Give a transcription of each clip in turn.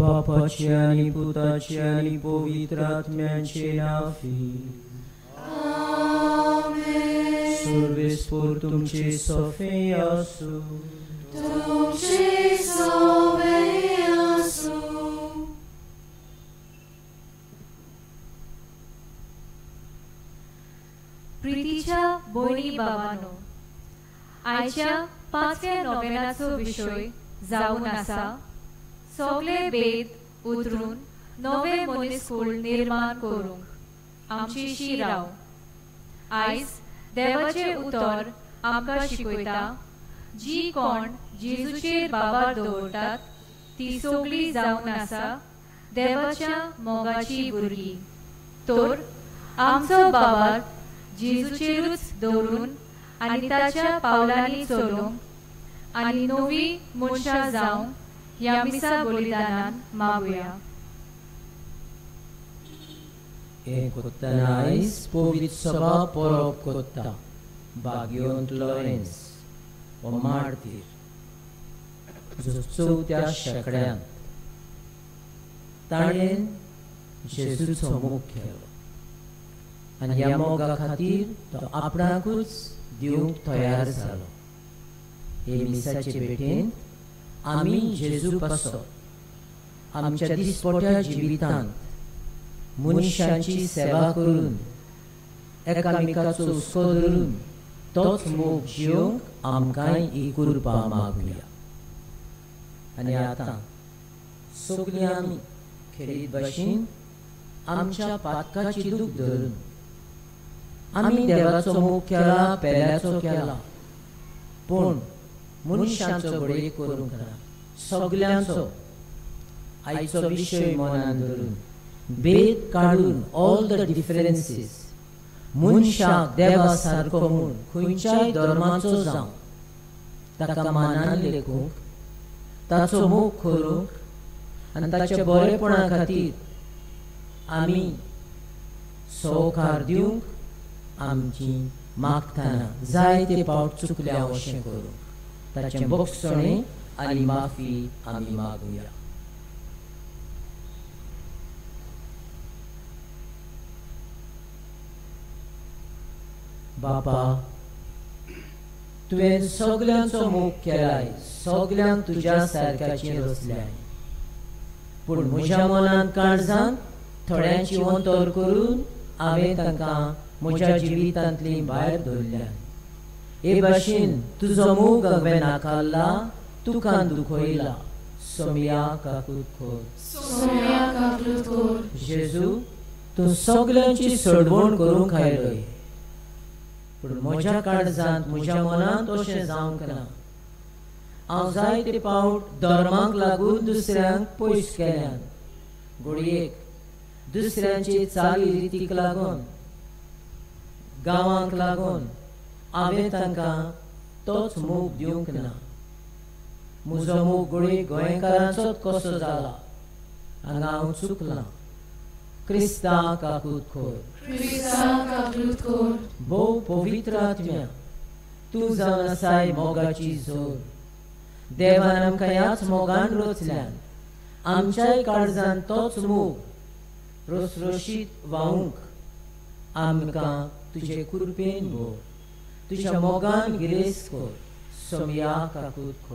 बापाचे आणि पुताचे आणि पवित्र आत्म्याचे नावे. आमेन. सर्वेस्पोर तुमचे सोफे आसू. तुमचे सोबे आसू. प्रितीच्या भयणी बाबांनो, आयच्या 5व्या नोवेनाचो विशय जावन आसा सगळे भेद उतरून नवे मनीसकूळ निर्माण करूंक आमची शिराव. आयज देवाचे उतर आमकां शिकयता जी कोण जेजूचेर बाबार दवरतात ती सगळी जावन आसा देवाच्या मोगाची भुरगीं. तर आमचो बाबार जेजूचेरूच दवरून आनी ताच्या पावलांनी चलूंक आनी नवी मनशां जावंक ह्या मिसा बलिदानान मागुया. हे कोत्ताना आयज पवित्र सभा परब कोत्ता बागियोंत लॉरेन्स हो मार्तीर जो 4थ्या शेंकड्यांत ताणें जेजूचो मोग केलो आनी ह्या मोगा खातीर तो आपणाकूच दिवंक तयार जालो. हे मिसाचे भेटेन आमी जेजू पासत आमच्या दिसपट्या जिवितांत मनशांची सेवा करून एकामेकाचो हुस्को धरून तोच मोग जियोंक आमकांय ही कृपा मागुया. आनी आतां सगळीं आमी खेरीत भाशेन आमच्या पातकाची दूख धरून आमी देवाचो मोग केला, पेल्याचो केला, पूण मनशांचो बळी करूंक ना. सगळ्यांचो आयचो विशय मनान धरून भेद काडून ऑल द डिफरन्सीस मनशाक देवा सारको म्हूण खंयच्याय धर्माचो जावं ताका मानान लेखूंक, ताचो मोग करूंक आनी ताच्या बरेपणा खातीर आमी सहकार दिवंक आमची मागताना जायते पावट चुकल्या अशें करूंक ताचें बक्षणे आनी माफी आमी मागुया. बापा, तुवें सगळ्यांचो मोग केलाय, सगळ्यांक तुज्या सारक्याचेर रचल्याय, पूण म्हज्या मनांत काळजांत थोड्यांची अंतर करून हांवें तांकां म्हज्या जिवितांतली भायर दवरल्यान. हे भाशेन तुजो मोग हांवें नाकारला, तुका दुखयला. सोम्या काकूत कोर. जेजू, तूं सगळ्यांची सोडवण करूंक आयलोय, पूण म्हज्या काळजांत म्हज्या मनांत अशें जावंक ना. हांव जायते पावट धर्माक लागून दुसऱ्यांक पयस केल्यान, घडयेक दुसऱ्यांचे चाली रितीक लागून, गांवांक लागून हांवें तांकां तोच मोग दिवंक ना. म्हजो मोग घडये गोंयकारांचोच कसो जाला हांगा हांव चुकलां. क्रिस्तांव काकूत खोर. भोव पवित्र आत्म्या, तूं जावन आसाय मोगाची जोर. देवान आमकां ह्याच मोगान रचल्यान आमच्याय काळजांत तोच मोग रसरशीत व्हावूंक आमकां तुजे कृपेन भोव. तुज्या मोगान गिरेस्त कोर. सोम्या काकूत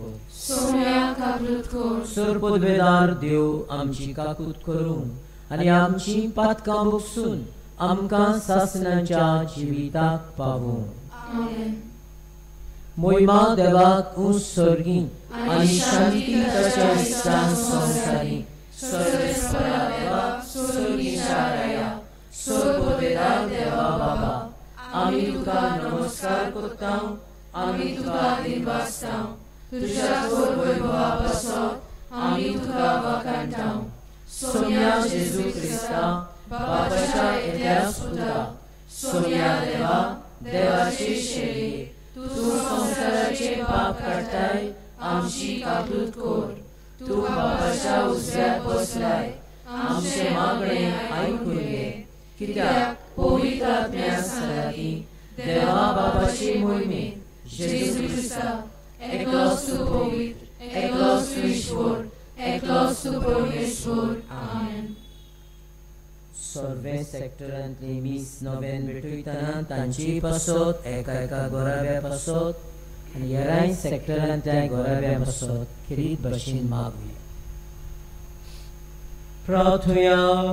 खोर. सर्पद्वेदार देव आमची काकूत करूंक आनी आमची पातकां भोगसून आमकां सासणाच्या जिविताक पावूंक. मोहिमा देवाक उंच सर्गी आनी शांती ताच्या इश्टांक संवसारी. सर्वेस्परा देवा सर्गीच्या राया, सर्पद्वेदार देवा बाबा, आमी तुका नमस्कार करतां, आमी तुका दिनवासतां. तुज्या गोड वैभवा पासत आमी तुका वाखाणटां. सोम्या जेजू क्रिस्ता, बापाच्या एकल्याच पुता, सोम्या देवा, देवाचे शेळये, तूं संसाराचे पाप काडटाय, आमची काकूत कोर. तूं बापाच्या उजव्याक बसलाय, आमचे मागणे आयकून घे. कित्याक पवित्र आत्म्या सांगला देवा बापाचे मोहिमेत जेजू क्रिस्ता, एकलोच तूं पवित्र, एकलोच तूं ईश्वर, एकलोच वस्तू परमेश्वर आमेन. सर्वे सेक्टरांतली मीस नव्यान भेटयतना तांची पासत एका एका गोराव्या पासत आनी हेरांय सेक्टरांतल्या गोराव्या पासत खेरीत भशेन मागुया. प्रार्थुया.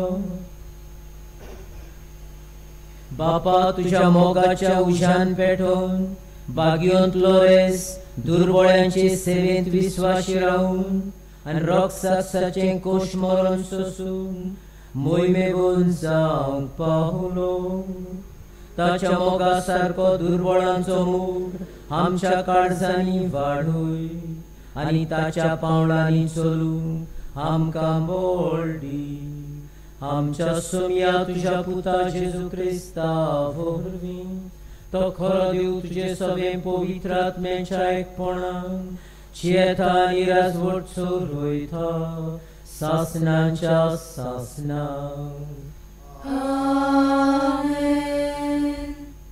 बापा, तुझ्या मोगाच्या उज्यान पेटोवन बागयोंत लोरेस दुर्बळ्यांचे सेवेंत विस्वाशी रावून आनी रोगसाचे कोश मरण सोसून मोहिमेबून जावंक पावलो. ताच्या मोगा सारको दुर्बळांचो मोग आमच्या काळजांनी वाडूय आनी ताच्या पावलांनी चलूंक आमकां बळ दी. आमच्या सोम्या तुझ्या पुता जेजू क्रिस्ता वरवीं तो खरो देव तुजे सगळे पवित्र आत्म्याच्या एकपणान चेता आनी राजवट चोरयता सासनांच्या सासना. आमेन.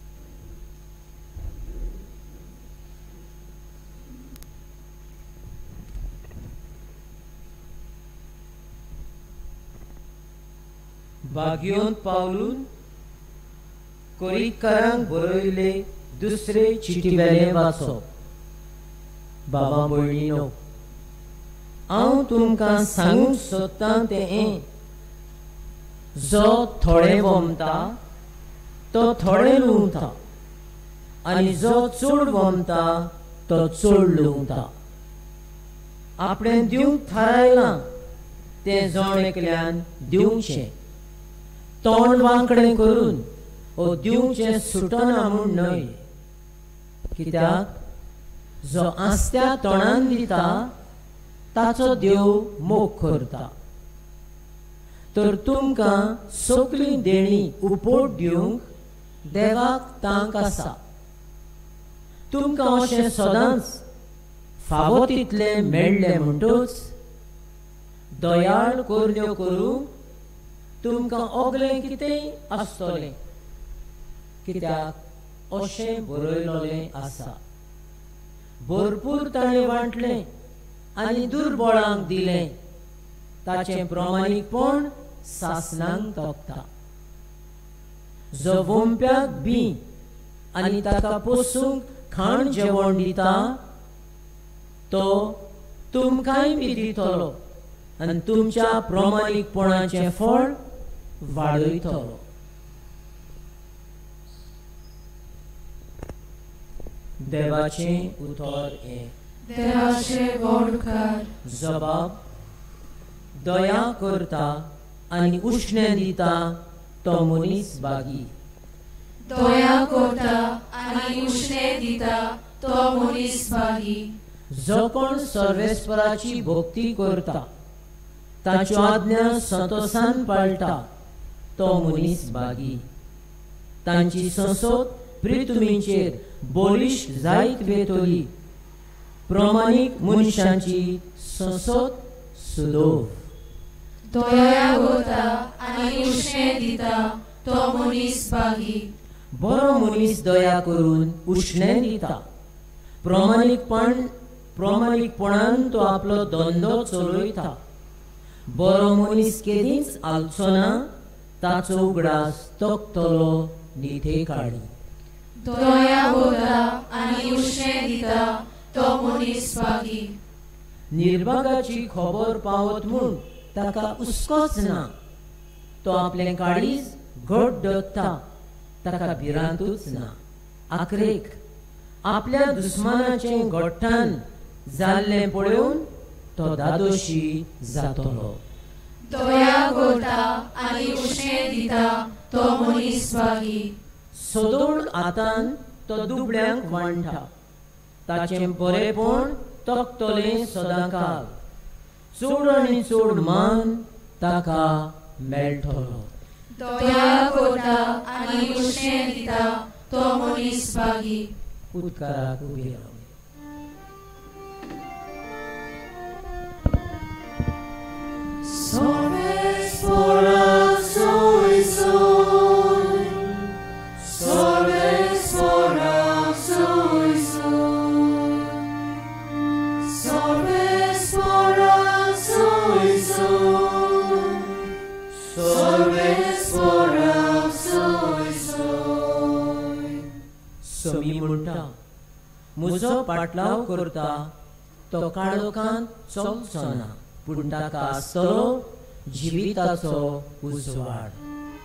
बागयोंत पावलून कोरीतकारांक बरयले दुसरे चिटीवेले वाचप. बाबा भयणीनो, हांव तुमकां सांगूंक सोदतां तें जो थोडे वमता तो थोडे लुंवता आनी जो चड वमता तो चड लुंवता. आपणें दिवंक थारायलां तें जण एकल्यान दिवचें. तोंड वांकडें करून ओ दिवचें सुटना म्हूण न्हय. कित्याक जो आस्त्या तोंडान दिता ताचो देव मोग करता. तर तुमकां सगळी देणी उपोट दिवंक देवाक तांक आसा. तुमकां अशें सदांच फावो तितलें मेळ्ळें म्हणटूच दयाळ कोरण्यो करूंक तुमकां ओगलें कितेंय आसतलें. कित्याक अशें बरयलोलें आसा, भरपूर ताणें वांटलें आनी दुर्बळांक दिलें, ताचें प्रामाणीकपण सासणांक तोखता. जो वोंप्याक बी आनी ताका पोसूंक खाण जेवण दिता तो तुमकांय बी दितलो आनी तुमच्या प्रामाणीकपणाचें फळ वाडयतलो. देवाचें उतर हें. देवाचे वडकार. जबाब. दया करता आनी उश्णें दिता तो मनीस बागी. दया करता आनी उश्णें दिता तो मनीस बागी. जो कोण सर्वेस्पराची भक्ती करता ताच्यो आज्ञा संतोषान पाळटा तो मनीस बागी. तांची संसद प्रितुमींचेर बोलिश जायत वेतोली. प्रामाणीक मनशांची संसद सुदोव. दया करता आनी उश्णें दिता तो मनीस बागी. बरो मनीस दया करून उश्णें दिता. प्रामाणीकपणान तो आपलो धंदो चलयता. बरो मनीस केदींच आलचो ना, ताचो उगडास तोखतलो निधे काडी. दया करता आनी उश्णें दिता तो मनीस बागी. निर्भागाची खबर पावत म्हूण ताका हुस्कोच ना. तो आपलें काळीज घट धरता, ताका भिरांतूच ना. आखरेक आपल्या दुस्मानाचें घट्टान जाल्लें पळोवन तो दादोशी जातलो. दया करता आनी उश्णें दिता तो मनीस बागी. सोदोळ हातान तो दुबळ्यांक वांटा. ताचें बरेपण तोखतलें सदांकाल. चड आनी चड मान ताका मेळटलो. दया करता आनी उश्णें दिता तो मनीस बागी. उदकाराक उबी राव. Sorvespora soi soi. Sorvespora soi soi. Sorvespora soi soi. म्हणटा म्हजो पाटलाव करता तो काळोखांत चलचो ना, पूण ताका आसतलो जिविताचो उजवाड.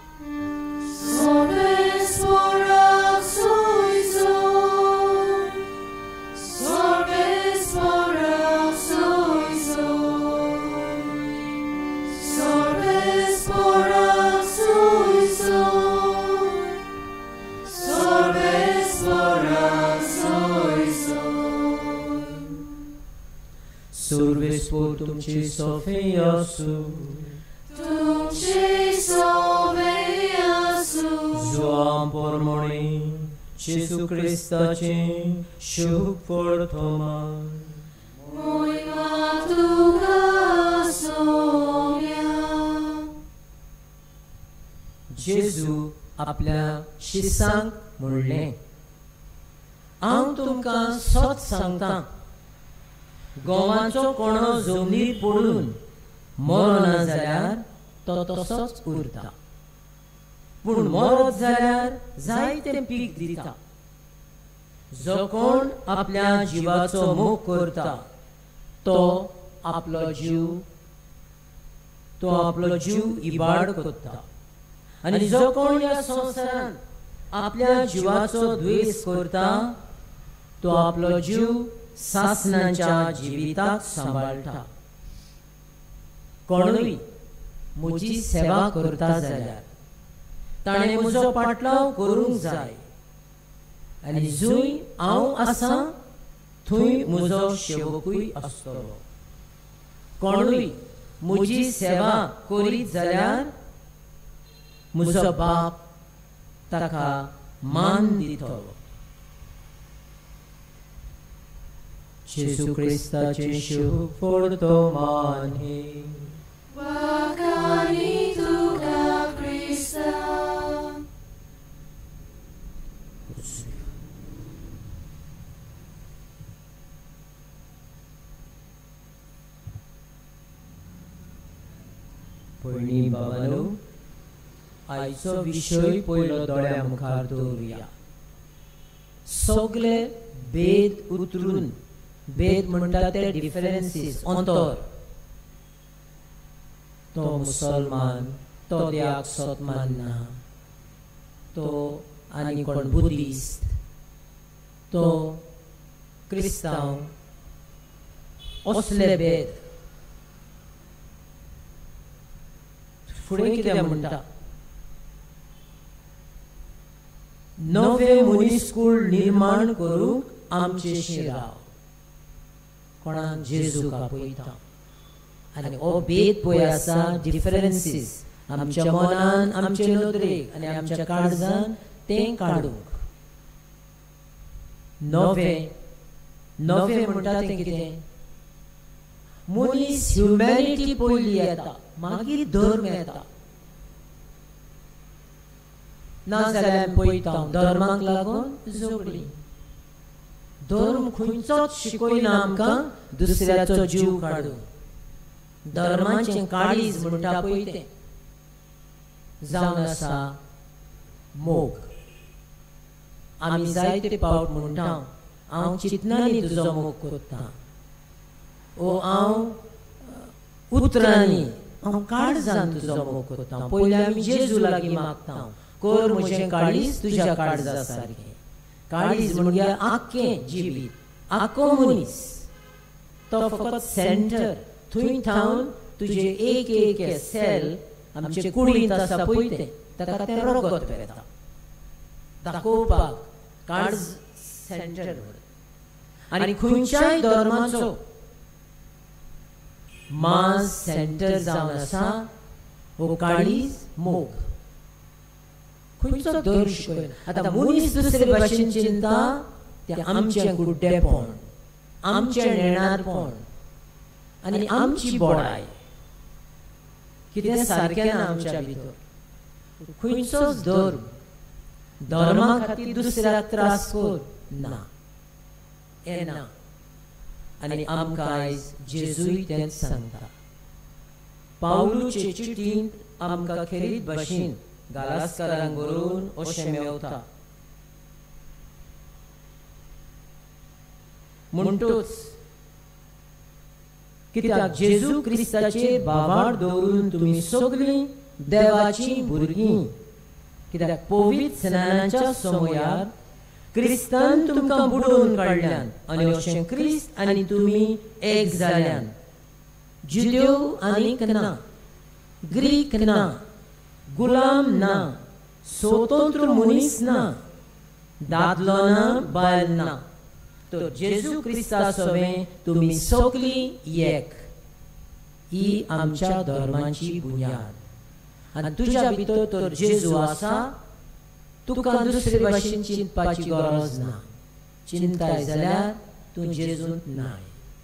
Survespor तुमची सोफे आसू, तुमची सोफे आसू. जोआम पोरमोणी जेजू क्रिस्ताचे शुभ फळ थोमान. मोहिमा तुका सोम्या. जेजू आपल्या शिसांक म्हणलें, हांव तुमकां सच सांगता, गोवाचो कोणो जमनीर पडून मरो जाल्यार तो तसोच उरता, पूण मरत जाल्यार जायतें पीक दिता. जो कोण आपल्या जिवाचो मोग करता तो आपलो जीव इबाड करता, आनी जो कोण ह्या संवसारांत आपल्या जिवाचो द्वेष करता तो आपलो जीव सासणाच्या जिविताक सांबाळटा. कोणूय म्हजी सेवा करता जाल्यार ताणें म्हजो पाटलाव करूंक जाय, आनी जंय हांव आसा थंय म्हजो सेवकूय आसतलो. कोणूय म्हजी सेवा करीत जाल्यार म्हजो बाप ताका मान दितलो. जेजू क्रिस्ताचे शुभ फळ थोमान हे. वाकानी तुका क्रिस्ता. भयणी भावांनो, आयचो विशय पयलो दोळ्या मुखार दवरुया. सगळे भेद उतरून, भेद म्हणटा ते डिफरन्सीस, अंतर. तो मुसलमान, तो देवाक सत मानना, तो आनी कोण बुद्धिस्ट, तो क्रिस्तांव, असले भेद. फुडें कितें म्हणटा, नवे मनीसकूळ निर्माण करूंक आमचे शिराव. कोणाक जेजूक आपयता. आनी हो भेद पळय आसा, डिफरन्सीस आमच्या मनान, आमचे नदरेक आनी आमच्या काळजान तें काडूंक. नवे म्हणटा तें कितें, मनीस ह्युमॅनिटी पयली येता, मागीर धर्म येता. नाजाल्यार पळयता धर्माक लागून झगडीं. धर्म खंयचोच शिकयना आमकां दुसऱ्याचो जीव काडूंक. धर्माचें काळीज म्हणटा पळय तें जावन आसा मोग. आमी जायते फावट म्हणटा हांव चिंतनांनी तुजो मोग करता, ओ हांव उतरांनी, हांव काळजान तुजो मोग करता. पयलीं आमी जेजू लागीं मागता, कर म्हजें काळीज तुज्या काळजा सारकें. काळीज म्हणजे आख्खें जिवीत, आख्खो मनीस. तो फकत सेंटर, थंय थावन तुजे एक एक सेल आमचे कुडींत आसा पळय तें, ताका तें रगत पेता दाखोवपाक काळज सेंटर. आनी खंयच्याय धर्माचो मास सेंटर जावन आसा हो काळीज मोग. खंयचो धर्म शिकयना. आतां मनीस दुसरे भाशेन चिंता तें आमचें गुड्डेपण, आमचें नेणारपण आनी आमची बोडाय. कितें सारकें ना आमच्या भितर. खंयचोच धर्मा खातीर दुसऱ्याक त्रास कर ना, हें ना. आनी आमकां आयज जेजूय तेंच सांगता. पावलूचे चिठींत आमकां खेरीत भाशेन गालास्कारांक बरोवन अशें मेवता, म्हणटूच कित्याक जेजू क्रिस्ताचेर बाबाड दवरून तुमी सगळीं देवाची भुरगीं. कित्याक पवित्र स्नानाच्या समयार क्रिस्तान तुमकां बुडोवन काडल्यान आनी अशें क्रिस्त आनी तुमी एक जाल्यान. जुदेव आनीक ना, ग्रीक ना, गुलाम ना, स्वतंत्र मनीस ना, दादलो ना, बायल ना, तर जेजू क्रिस्ता सवें तुमी सगळीं एक. ही आमच्या धर्माची बुन्याद. आनी तुज्या भितर तर जेजू आसा, तुका दुसरे भाशेन चिंतपाची गरज ना. चिंताय जाल्यार तूं जेजूंत नाय.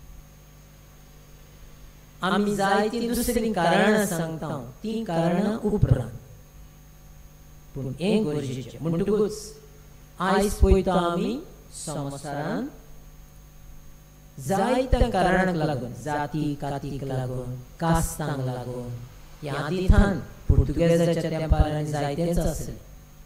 आमी जायती दुसरी कारणां सांगता, ती कारणां उपरांत. पूण हें गरजेचें. म्हणटकूच आयज पळयता आमी संवसारान जायत्या कारणांक लागून, जाती कातीक लागून, कास्तांक लागून, ह्या आदींथान पुर्तुगेजाच्या तेंपार जायतेच आसलें.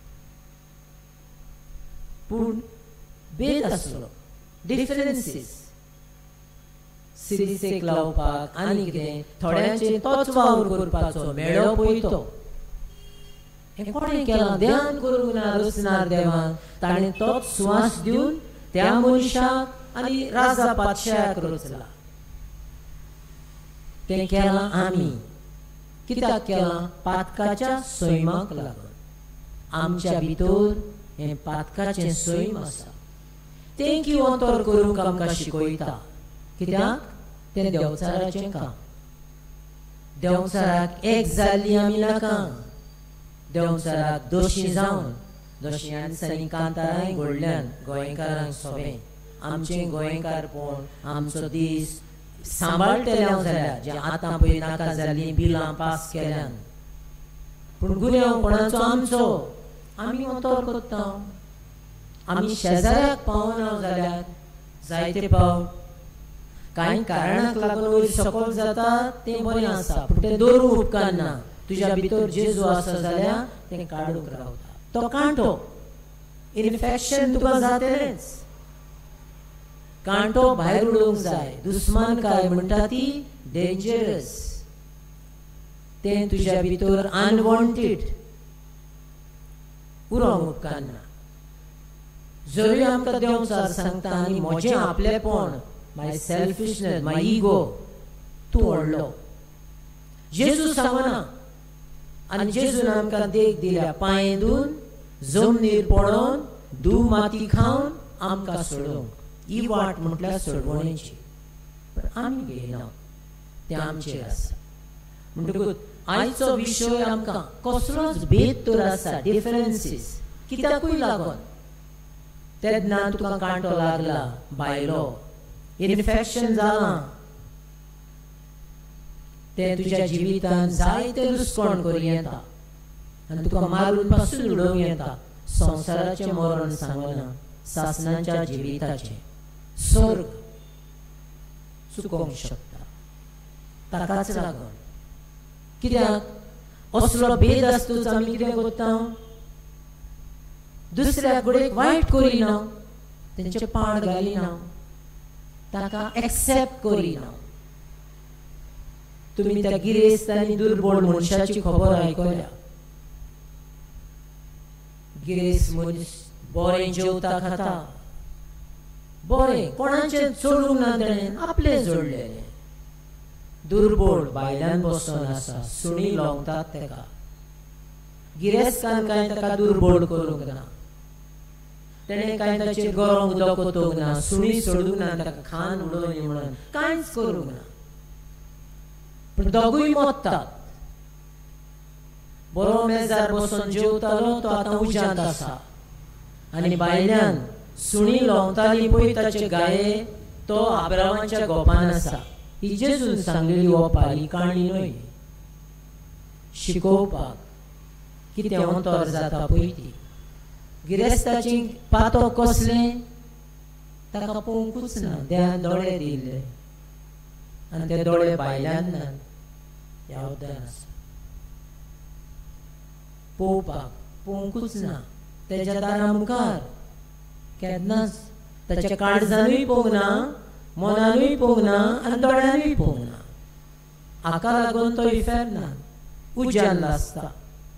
पूण भेद आसलो, डिफरन्सीस. सिरिसेक लावपाक आनी कितें थोड्यांचेर तोच वावर करपाचो मेळ्ळो पळय तो. हें कोणें केलां? ध्यान करूंक ना रचणार देवान. ताणें तोच स्वास दिवन त्या मनशाक आनी राजा पातशायाक रचला. तें केलां आमी. कित्याक केलां? पातकाच्या सैमाक लागून. आमच्या भितर हें पातकाचें सैम आसा. तें किंवातर करूंक आमकां शिकयता. कित्याक? तें देंवचाराचें काम. देंवचाराक एक जाल्लीं आमी नाका. देंवचाराक दोशी जावन, दोशयान दिसांनी कांतारांय घडल्यान गोंयकारांक सोबें आमचें गोंयकारपण, आमचो दीस सांबाळटले जाल्यार जें आतां पळय नाका जाल्लीं बिलां पास केल्यान. पूण गुन्यांवपणाचो आमचो आमी अंतर करता. आमी शेजाऱ्याक पावना जाल्यार जायते पावट कांय कारणाक लागून वयर सकयल जाता तें बरें आसा, पूण तें दवरूंक उपकारना. तुज्या भितर जेजू आसा जाल्यार तें काडूंक रावता. तो कांटो, इन्फेक्शन तुका जातलेंच. कांटो भायर उडोवंक जाय. दुस्मान काय म्हणटा ती डेंजरस. तें तुज्या भितर अनवॉन्टेड उरोवंक उपकारना. जरी आमकां देंवचार सांगता आनी म्हजें आपलेपण, माय सेल्फिशनेस, माय इगो तूं व्हडलो. जेजू सांगना. आनी जेजून आमकां देख दिल्या पांय धुवन, जमनीर पडोवन, धूव माती खावन आमकां सोडूंक. ही वाट म्हटल्यार सोडवणेची. पण आमी घेयना, तें आमचेर आसा. म्हणटकूच आयचो विशय आमकां कसलोच भेद तर आसा, डिफरन्सीस. कित्याकूय लागून. तेन्ना तुका कांटो लागला भायलो, इन्फेक्शन जालां, तें तुज्या जिवितान जायते लुसकोण करूं येता आनी तुका मारून पासून उडोवंक येता. संवसाराचें मरण सांगना, सासणाच्या जिविताचें स्वर्ग चुकोवंक शकता. ताकाच लागून कित्याक असलो भेद आसतूच आमी कितें करता? दुसऱ्या कडेन वायट करिना, तेंचे पाड घालिना, ताका एक्सेप्ट करिना. तुमी त्या गिरेस्त आनी दुर्बळ मनशाची खबर आयकल्या. गिरेस्त मनीस बरें जेवता खाता, बरें कोणाचें चडूंक ना, ताणें आपलें जोडलेलें. दुर्बळ भायल्यान बसून आसा, सुणी लोंवतात तेका. गिरेस्तान कांय ताका दुर्बळ करूंक ना. तेणें कांय ताचेर गरम उदक ओतूंक ना, सुणी सोडूंक ना, ताका खान उडोवनी म्हणून कांयच करूंक ना. पूण दोगूय मोडटात. बरो मेजार बसून जेवतालो तो आतां उज्यांत आसा. आनी भायल्यान सुणी लोंवताली पळय ताचे गाये, तो आब्रामाच्या गोपान आसा. ही जेजून सांगलेली ओपारी काणी न्हय, शिकोवपाक कितें अंतर जाता पळय ती. गिरेस्ताची पातो कसलें ताका पळोवंकूच ना. देवान दोळे दिल्ले आनी ते दोळे भायल्यान ना, ह्या उद्यान आसा. पळोवपाक पळोवंकूच ना. तेज्या दारा मुखार केन्नाच ताच्या काळजानूय पळोवंक ना, मनानूय पळोवंक ना आनी दोळ्यानूय पळोवंक ना. हाका लागून तो इफेक्ट ना, उज्यान आसता.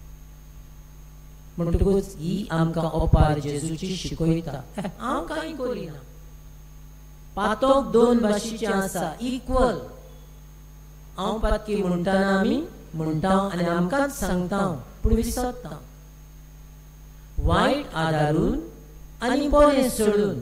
म्हणटकूच ही आमकां ओपार जेजूची शिकयता. हांव कांय करिना, पातोक दोन भाशेचें आसा, इक्वल. हांव पातकी म्हणटाना आमी म्हणटा आनी आमकांच सांगता, पूण विसरता. वायट आदारून आनी बरें सोडून.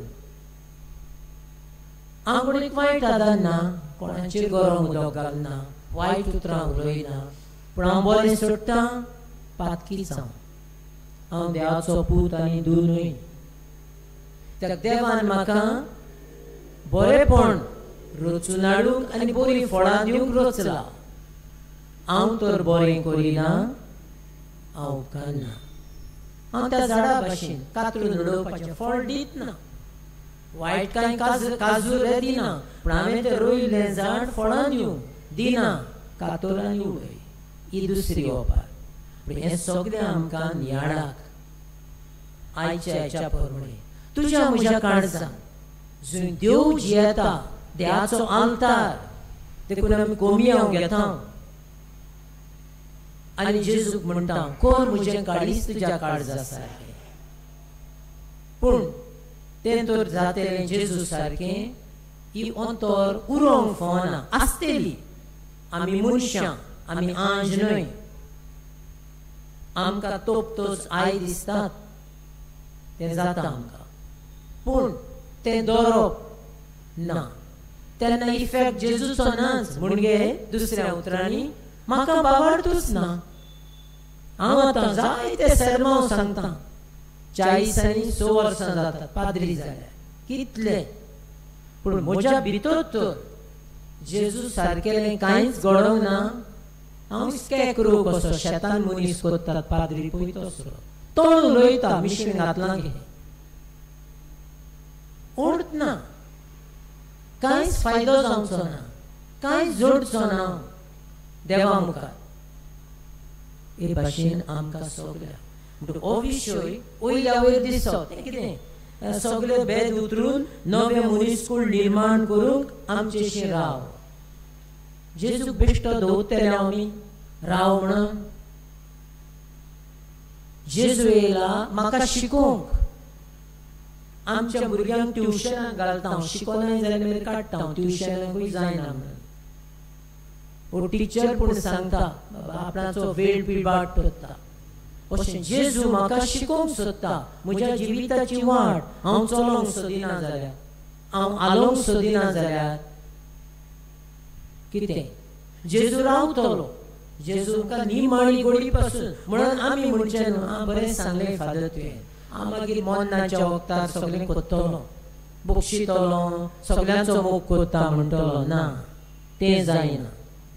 हांव कोणीक वायट आदारना, कोणाचेर गरम उदक घालना, वायट उतरां उलयना, पूण हांव बरें सोडटा, पातकीच हांव. हांव देवाचो पूत आनी दूनूय. त्या देवान म्हाका बरेपण रचून हाडूंक आनी बरीं फळां दिवंक रचला. हांव तर बरें करिना, हांव उपकारना. हांव त्या झाडा भाशेन कातरून उडोवपाचें फळ दित ना. वायट कांय काजूर दिना, पूण हांवें तें रोयलें झाड फळां दिवंक दिना, कातोर आनी उडय. ही दुसरी ओपार. पूण हें सगळें आमकां नियाळाक आयच्या हेच्या प्रमाणे तुज्या म्हज्या काळजान जंय देव जियेता, देवाचो आल्तार, देखून आमी कोमयाव घेता आनी जेजूक म्हणटा, कोर म्हजें काळीज तुज्या काळजा सारकें. पूण तें तर जातलें जेजू सारकें ही अंतर उरोवंक फावना. आसतली, आमी मनशां, आमी आंज न्हय. आमकां तोपतोच आय दिसतात, तें जाता आमकां, पूण तें दवरप ना. तेन्ना इफेक्ट जेजूचो नाच. म्हणजे दुसऱ्या उतरांनी म्हाका बाबाडतूच ना. हांव आतां जायते सेर्मांव सांगता, 40 आनी 6 वर्सां जातात पाद्री जाल्यार, कितले. पूण म्हज्या भितर तर जेजू सारकेलें कांयच घडोवंक ना. हांव इस्के करूं कसो शेतान मनीस कोत्तात पाद्री पळय तसलो. तोंड उलयता, मिशीण घातलां घे, ओडत ना. कांयच फायदो जावचो ना, कांयच जोडचो ना देवा मुखार. हे भाशेन आमकां सगळ्या हो विशय वयल्या वयर दिसता. तें कितें, सगळे भेद उतरून नवे मनीसकूळ निर्माण करूंक आमचेशी राव. जेजूक बेश्टो दवरतले आमी राव म्हणून. जेजू येयला म्हाका शिकोवंक. आमच्या भुरग्यांक ट्युशनाक घालता, शिकोनाय जाल्यार काडटा, ट्युशनाकूय जायना म्हणून. हो टिचर पूण सांगता, आपणाचो वेळ पिबाट करता. अशें जेजू म्हाका शिकोवंक सोदता. म्हज्या जिविताची वाट हांव चलोवंक सोदिना जाल्यार, हांव आलोवंक सोदिना जाल्यार कितें, जेजू रावतलो. जेजूका निमाणी गोडी पासून. म्हणून आमी म्हणचे न्हू, बरें सांगलें फादर तुवें, हांव मागीर मोन्नाच्या वक्तार सगळें कोत्तलो, बक्षितलो, सगळ्यांचो मोग कोत्ता म्हणटलो. ना, तें जायना.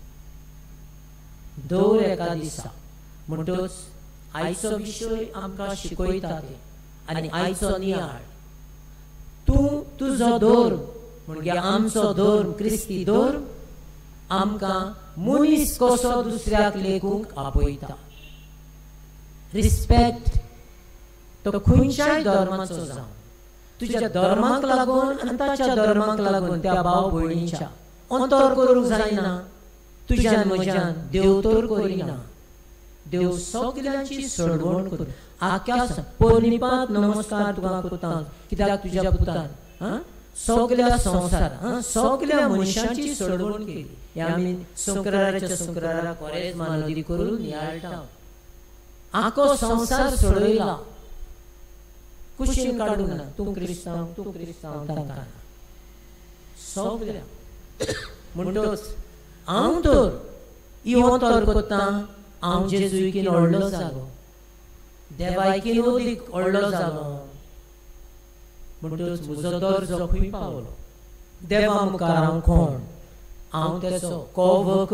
दर एका दिसा म्हणटच आयचो विशय आमकां शिकयता ते, आनी आयचो नियाळ. तूं तुजो धर्म म्हणजे आमचो धर्म क्रिस्ती धर्म आमकां मनीस कसो दुसऱ्याक लेखूंक आपयता. रिस्पेक्ट तो खंयच्याय धर्माचो जावं, तुज्या धर्माक लागून आनी ताच्या धर्माक लागून त्या भाव भयणीच्या अंतर करूंक जायना. तुज्यान म्हज्यान देव तर करिना. देव सगळ्यांची सोडवण कर. आख्या पोरनिपात नमस्कार तुका करता, कित्याक तुज्या पुतान सगळ्या संवसार सगळ्या मनशांची सोडवण केली. हे आमी संक्राराच्या संक्रारा कोरेज नदी करून नियाळटा. आखो संवसार सोडयला, कुशीन काडूंक ना. तूं क्रिस्तांव तांकां सगळ्या. म्हणटच हांव तर इवंतर कोत्ता. हांव जेजुईकीन व्हडलो जालो, देवायकीन ओदीक व्हडलो जालो. म्हणटच म्हजो दर्जो खंय पावलो. देवा मुखार हांव कोण? हांव तेचो कोवक,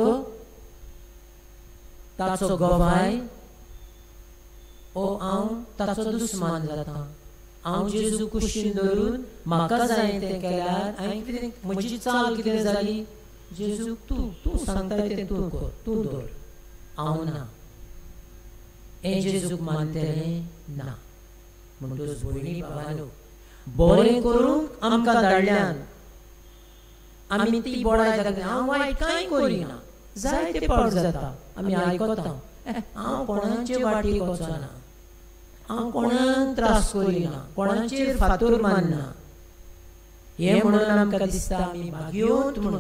ताचो गोबाय, ओ हांव ताचो दुस्मान जाता. हांव जेजू कुशीन धरून म्हाका जाय तें केल्यार हांवें कितें म्हजी चाल कितें जाली? जेजू तूं सांगता तें तूं कर, तूं धर, हांव ना. हें जेजूक मानतलें ना. म्हणटच भयणी बाबांनो, बरें करूंक आमकां धाडल्यान आमी ती बोडाय जाता हांव वायट कांय करिना जायते पावट जाता आमी आयकता हांव कोणाचे वाटेक वचना हांव कोणाक त्रास करिना कोणाचेर फातर मारना हे म्हणून आमकां दिसता आमी भाग्योत म्हणून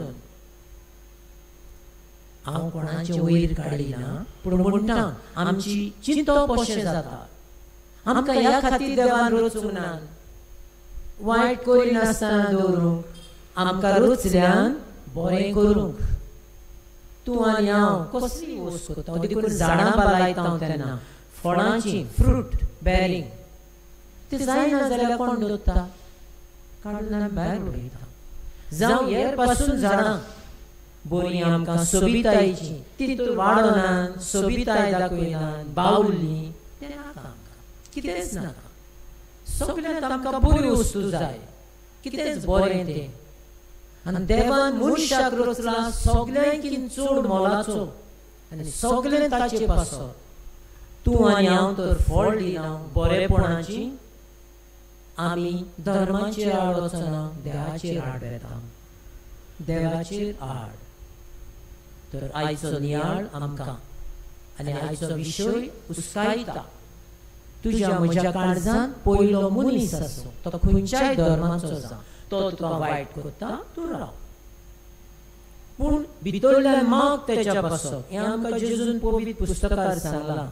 हांव कोणाचे वयर काडिना पूण म्हणटा आमची चिंतो पोशें जाता आमकां ह्या खातीर देवान रचूंक ना वायट करिनासतना दवरूंक आमकां रचल्यान बरें करूंक तूं आनी हांव कसली वस्त करता देखून झाडां बालायता हांव तेन्ना फळांची फ्रूट बेरींग ते जायना जाल्यार कोण दवरता काडून भायर उडयता जावं हेर पासून झाडां बरी आमकां सोबितायेची तितून वाडोनात सोबिताय दाखयनात बावुल्ली तें नाका आमकां कितेंच नाका सगळ्यांत आमकां बरी वस्तू जाय कितेंच बरें तें आनी देवान मनशाक रचला सगळ्यांकीन चड मोलाचो आनी सगळें ताचे पासत तूं आनी हांव तर फळ दिना बरेपणाची आमी धर्माचेर आड वचना देवाचेर आड येता देवाचेर आड तर आयचो नियाळ आमकां आनी आयचो विशय उस्कायता तुज्या म्हज्या काळजांत पयलो मनीस आसो तो खंयच्याय धर्माचो जावं तो तुका वायट करता तूं राव पूण भितरल्यान माग तेच्या पासत हें आमकां जेजून पवित्र पुस्तकार सांगलां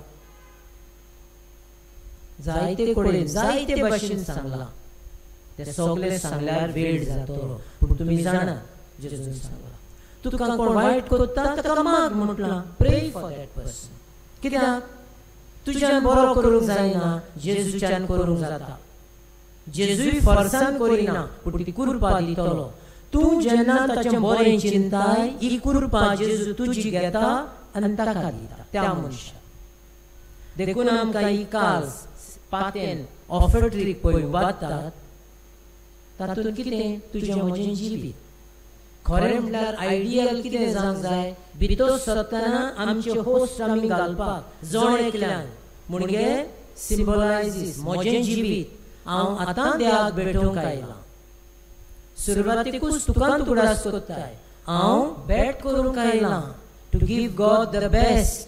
जायते कडेन जायते भाशेन सांगलां तें सगळें सांगल्यार वेळ जातलो पूण तुमी जाणा जेजून सांगलां तुका कोण वायट करता ताका माग म्हटलां प्रे फॉर दॅट पर्सन कित्याक तुज्यान बरो करूंक जायना जेजूच्यान करूंक जाता जेजूय फरसान करिना पूण ती कृपा दितलो तूं जेन्ना ताचें बरें चिंताय ही कृपा जेजू तुजी घेता आनी ताका दिता त्या मनशाक देखून आमकां ही काल पातेन ऑफर्ट्रीक पळय वाचतात तातूंत कितें तुजें म्हजें जिवीत खरें म्हटल्यार आयडियल कितें जावंक जाय भितर सरतना आमचे होस्ट आमी घालपाक जण एकल्यान म्हणजे सिंबलायजीस म्हजें जिवीत हांव आतां देवाक भेटोवंक आयलां सुरवातेकूच तुकांत उडास कोत्ताय हांव भेट करूंक आयलां to give God the best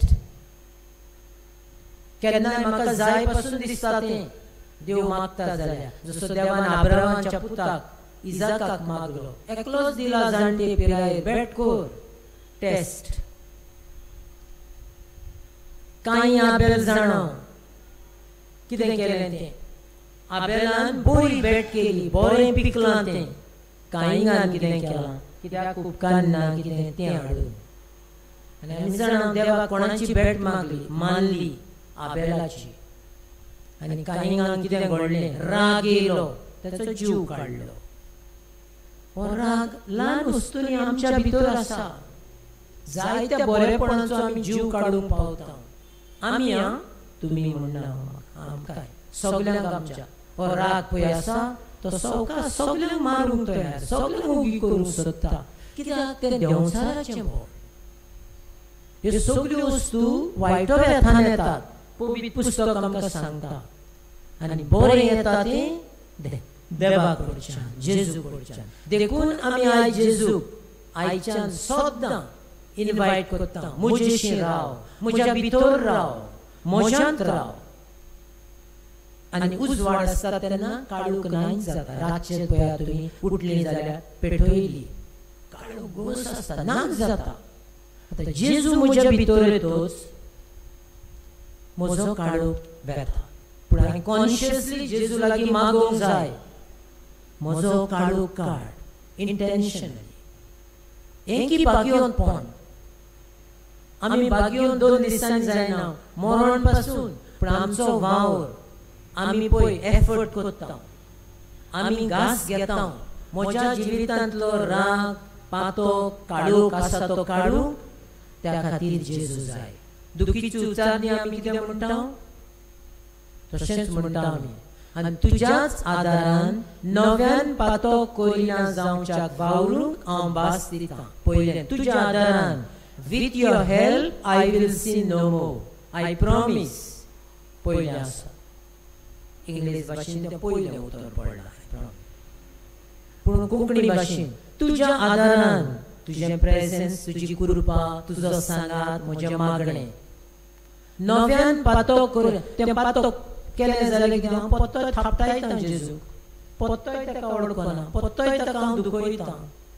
केन्नाय म्हाका जाय पासून दिसता तें देव मागता जाल्यार जसो देवान आब्रामाच्या पुताक इजाकाक मागलो एकलोच दिला जाणटे पिरायेर भेट कर टेस्ट कांय आबेल जाणो कितें केलें तें आबेलान बरी भेट केली बरें पिकलां तें कांयगान कितें केलां कित्याक उपकार ना कितें तें हाडून आनी आमी जाणा देवाक कोणाची भेट मागली मानली आबेलाची आनी कांयगान कितें घडलें राग येयलो ताचो जीव काडलो हो राग ल्हान वस्तूंनी आमच्या भितर आसा जायत्या बरेपणाचो आमी जीव काडूंक पावता आमी तुमी म्हणना आमकां सगळ्यांक आमच्या हो राग पळय आसा तो सवका सगळ्यांक मारूंक तयार सगळ्यांक ओगी करूंक सोदता कित्याक तें देंवचाराचें बोल ह्यो सगळ्यो वस्तू वायटो येतान येतात पवित्र पुस्तक आमकां सांगता आनी बरें येता तें देवा कडच्यान जेजू कडच्यान देखून आमी आयज जेजूक आयच्यान सद्दां इनवायट करता म्हजेशी राव म्हज्या भितर राव म्हज्यांत राव आनी उजवाड आसता तेन्ना काळोख नाय जाता रातचे पळयात तुमी उठली जाल्यार पेटयली काळोख गोस आसता नाक जाता आतां जेजू म्हज्या भितर येतोच म्हजो काळोख बेता पूण हांवें कॉन्शियसली जेजू लागीं मागोवंक जाय म्हजो काळोख काड इंटेन्शनली हें की भाग्योन पोन आमी भाग्योन 2 दिसांनी जायना मरण पासून पूण आमचो वावर आमी पळय एफर्ट करता आमी घास घेता म्हज्या जिवितांतलो राग पातो काळोख आसा तो काडूंक त्या खातीर जेजू जाय दुखीची उचारणी आमी कितें म्हणटा तशेंच म्हणटा आमी आनी तुज्याच आदारान नव्यान पातो कोरिना जावच्याक वावरूंक हांव भास दितां पयलें तुज्या आदारान with your help I will sin no more I promise पयलें आसा इंग्लीश भाशेन तें पयलें उतर पडलां पूण कोंकणी भाशेन तुज्या आदारान तुजें प्रेझेन्स, तुजी कृपा, तुजो सांगात, म्हजें मागणें नव्यान पातो कर. तें पातो केलें जाल्यार कितें हांव पत्तोय थापटायता जेजूक, पत्तोय ताका वळखना, पत्तोय ताका हांव दुखयता.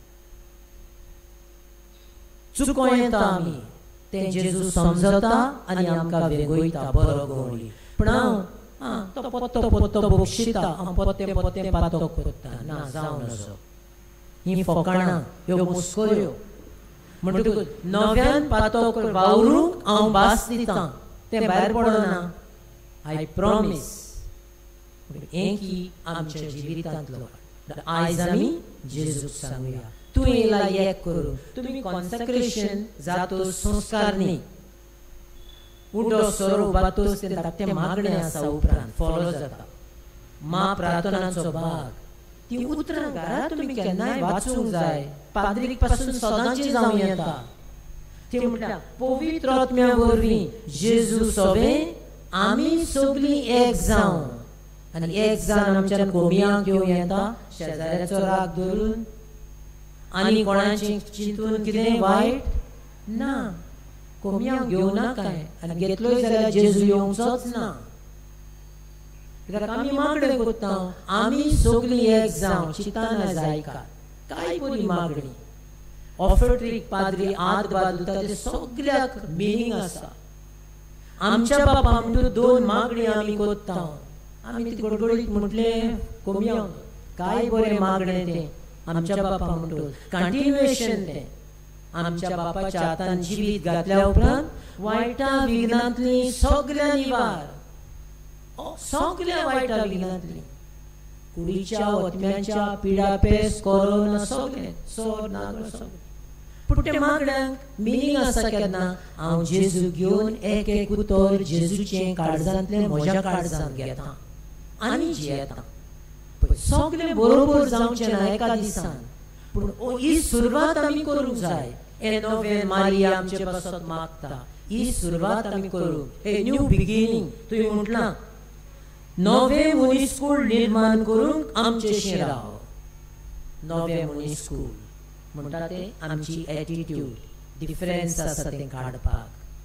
चुको येता आमी, तें जेजू समजता आनी आमकां वेगोयता बरो गवळी. पूण हांव तो पत्तो पत्तो बोगशिता, हांव पत्ते पत्ते पातो करता. ना, जावं नजो. ही फकाणां, ह्यो मुस्कोऱ्यो. म्हणटकूच नव्यान पातो वावरूंक हांव भास दितां, तें भायर पडना. I promise. हें की आमच्या जिवितांतलो. आयज आमी जेजूक सांगुया, तूं येयला एक करूं. तुमी कॉन्सेक्रेशन जातोच संस्कार न्ही, उडो सोरो बातोस तें धाकटें मागणें आसा उपरांत फॉलो जाता. मा प्रार्थनांचो भाग, ती उतरां घरांत तुमी केन्नाय वाचूंक जाय. पाद्रीक पासून सदांची जावं येता. ते म्हणटा पवित्र आत्म्या वरवीं जेजू सोबे आमी सगळीं एक जावं आनी एक जावन आमच्यान कोमयांक घेवं येता, शेजाऱ्याचो राग धरून आनी कोणाचें चिंतून कितें वायट ना. कोमयांक घेवं नाकाय, आनी घेतलोय जाल्यार जेजू येवचोच ना. कित्याक आमी मागणें करता, आमी सगळीं एक जावं, चिंतना जायका. काय बरी मागणी. ऑफर्ट्रीक पाद्री आद बादुता ते सगळ्याक मिनींग आसा. आमच्या बापा म्हणटू दोन मागणी आमी करता. आमी ती गडगडीत म्हटलें कोमयांक, काय बरें मागणें तें आमच्या बापा म्हणटू. कंटिन्युएशन तें आमच्या बापाच्या हातान जिवीत घातल्या उपरांत वायटा विघ्नांतली सगळ्या निवार, सगळ्या वायटा विघ्नांतली, कुडीच्या ओतम्याच्या पिडा पेस कोरोना सगळें सोर नागळ सगळें. पूण ते मागण्यांक मिनींग आसा केन्ना हांव जेजू घेवन एक एक उतर जेजूचें काळजांतलें म्हज्या काळजांत घेता आनी जियेता. सगळें बरोबर जावचें ना एका दिसान, पूण ही सुरवात आमी करूंक जाय. हे नवें मारिया आमचे पासत मागता, ही सुरवात आमी करूंक. हे न्यू बिगिनींग तुवें म्हटलां, नवे मनीस स्कूल निर्माण करूंक आमचेशी राव. नवे मनीस स्कूल म्हणटा ते आमची एटिट्यूड, डिफरन्स आसा तें काडपाक.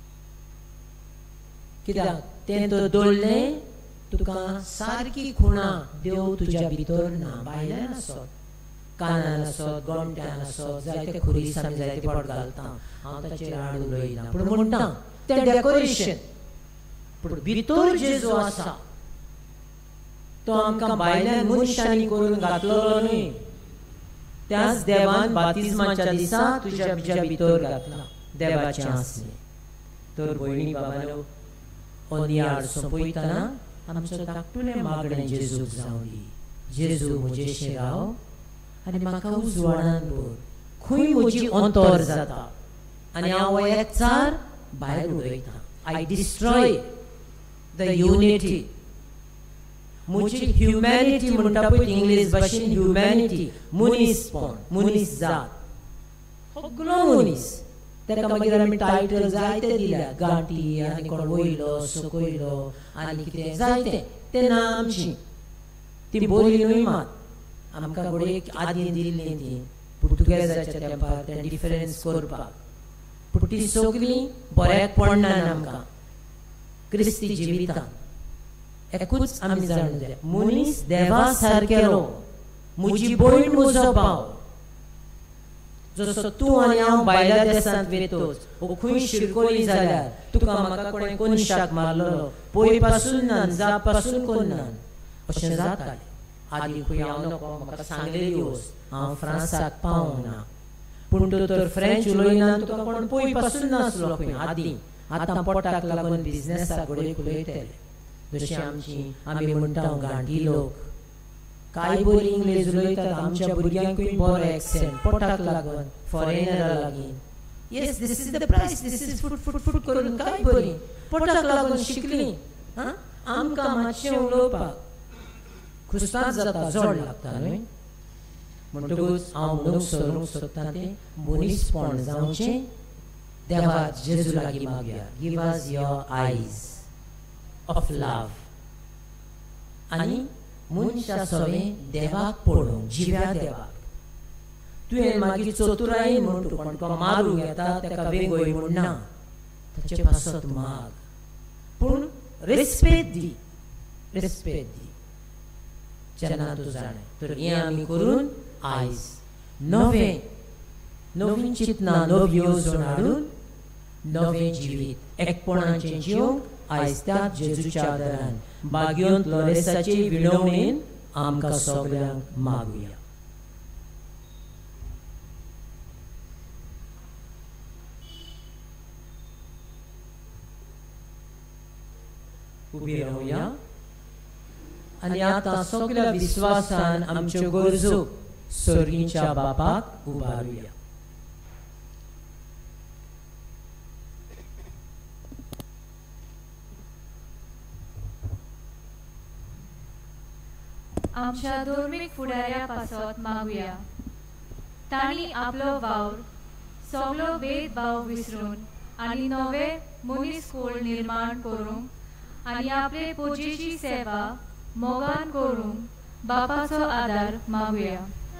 कित्याक तें तर दवरलें तुका सारकी खुणां देव तुज्या भितर ना. भायल्यान आसत, कानान आसत, गोमट्यान आसत, जायते खुरीस आमी जायते पड घालता, हांव ताचेर आड उलयना. पूण म्हणटा तें डेकोरेशन, पूण भितर जेजू आसा तो आमकां भायल्यान मनशांनी करून घातलेलो न्ही. त्याच देवान बातिजमाच्या दिसा तुज्या भितर घातला देवाचें आसलें. तर भयणी बाबानो, हो नियाळ सोंपयतना आमचो धाकटुलें मागणें जेजूक जावं दी. जेजू म्हजेशें राव आनी म्हाका उजवाडान दवर. खंय म्हजी अंतर जाता आनी हांव एकचार भायर उडयता. I destroy the unity. म्हजी ह्युमॅनिटी म्हणटा पळय इंग्लीश भाशेन ह्युमॅनिटी, मनीसपण, मनीस जात, सगळो मनीस. ताका मागीर आमी टायटल जायते दिल्या, गांठी आनी कोण वयलो सकयलो आनी कितें जायते. तें ना आमची. ती बरी न्हय मात, आमकां घोडयेक आदीं दिल्लीं ती पुर्तुगेजाच्या तेंपार तें डिफरन्स करपाक. पूण ती सगळीं बऱ्याक पडनान आमकां क्रिस्ती जिवितांत. एकूच आमी जाणूं जाय, मनीस देवा सारकेलो, म्हजी भयण म्हजो भाव. जसो तूं आनी हांव भायल्या देशांत वेतोच, खंय शिरकोली जाल्यार तुका म्हाका कोणें कोनशाक मारलेलो, पयर पासून ना जा पासून कोण ना अशें जातालें. आदीं खंय हांव नको, म्हाका सांगलेली वच, हांव फ्रांसाक पावूंक ना. पूण तूं तर फ्रेंच उलयना, तुका कोण पयर पासून नासलो खंय आदीं. आतां पोटाक लागून बिझनेसाक घोडयेक उलयतले. जशी आमी म्हणटा गांधी लोक, काय बरी इंग्लीश उलयतात, आमच्या भुरग्यांकूय बरो एक्सेंट पोटाक लागून, फॉरेनरा लागीं. Yes, this is the price, this is food food food करून काय बरी पोटाक लागून शिकलीं. आमकां मातशें उलोवपाक खुस्ताच जाता, जोड लागता न्हय. म्हणटकूच हांव म्हणूंक सोदता तें मनीसपण जावचें. देवा जेजू लागीं मागया, give us your eyes of love. आनी मनशा सगळें देवाक पळोवंक, जिव्या देवाक. तुवें मागीर चतुरायेन म्हूण तूं कोणको मारूंक येता ताका वेगोय म्हूण ना, ताचे पासत माग, पूण रेस्पेद दी, रेस्पेद दी जेन्ना तूं जाणें. तर हें आमी करून आयज नवीन चिंतना नवी येवजण हाडून नवें जिवीत एकपणाचें जिवंक आयज त्या जेजूच्या आदारान बागयोंत लोरेसाचे विणवणेन आमकां सगळ्यांक मागुया. उबी रावया आनी आतां सगळ्या विस्वासान आमच्यो गरजो सर्गीच्या बापाक उबारुया. आमच्या धर्मीक फुडाऱ्या पासत मागुया. तांणी आपलो वावर सगळो भेदभाव विसरून आनी नवे मनीसकूळ निर्माण करूंक आनी आपले पोजेची सेवा मोगान करूंक बापाचो आदार मागुया.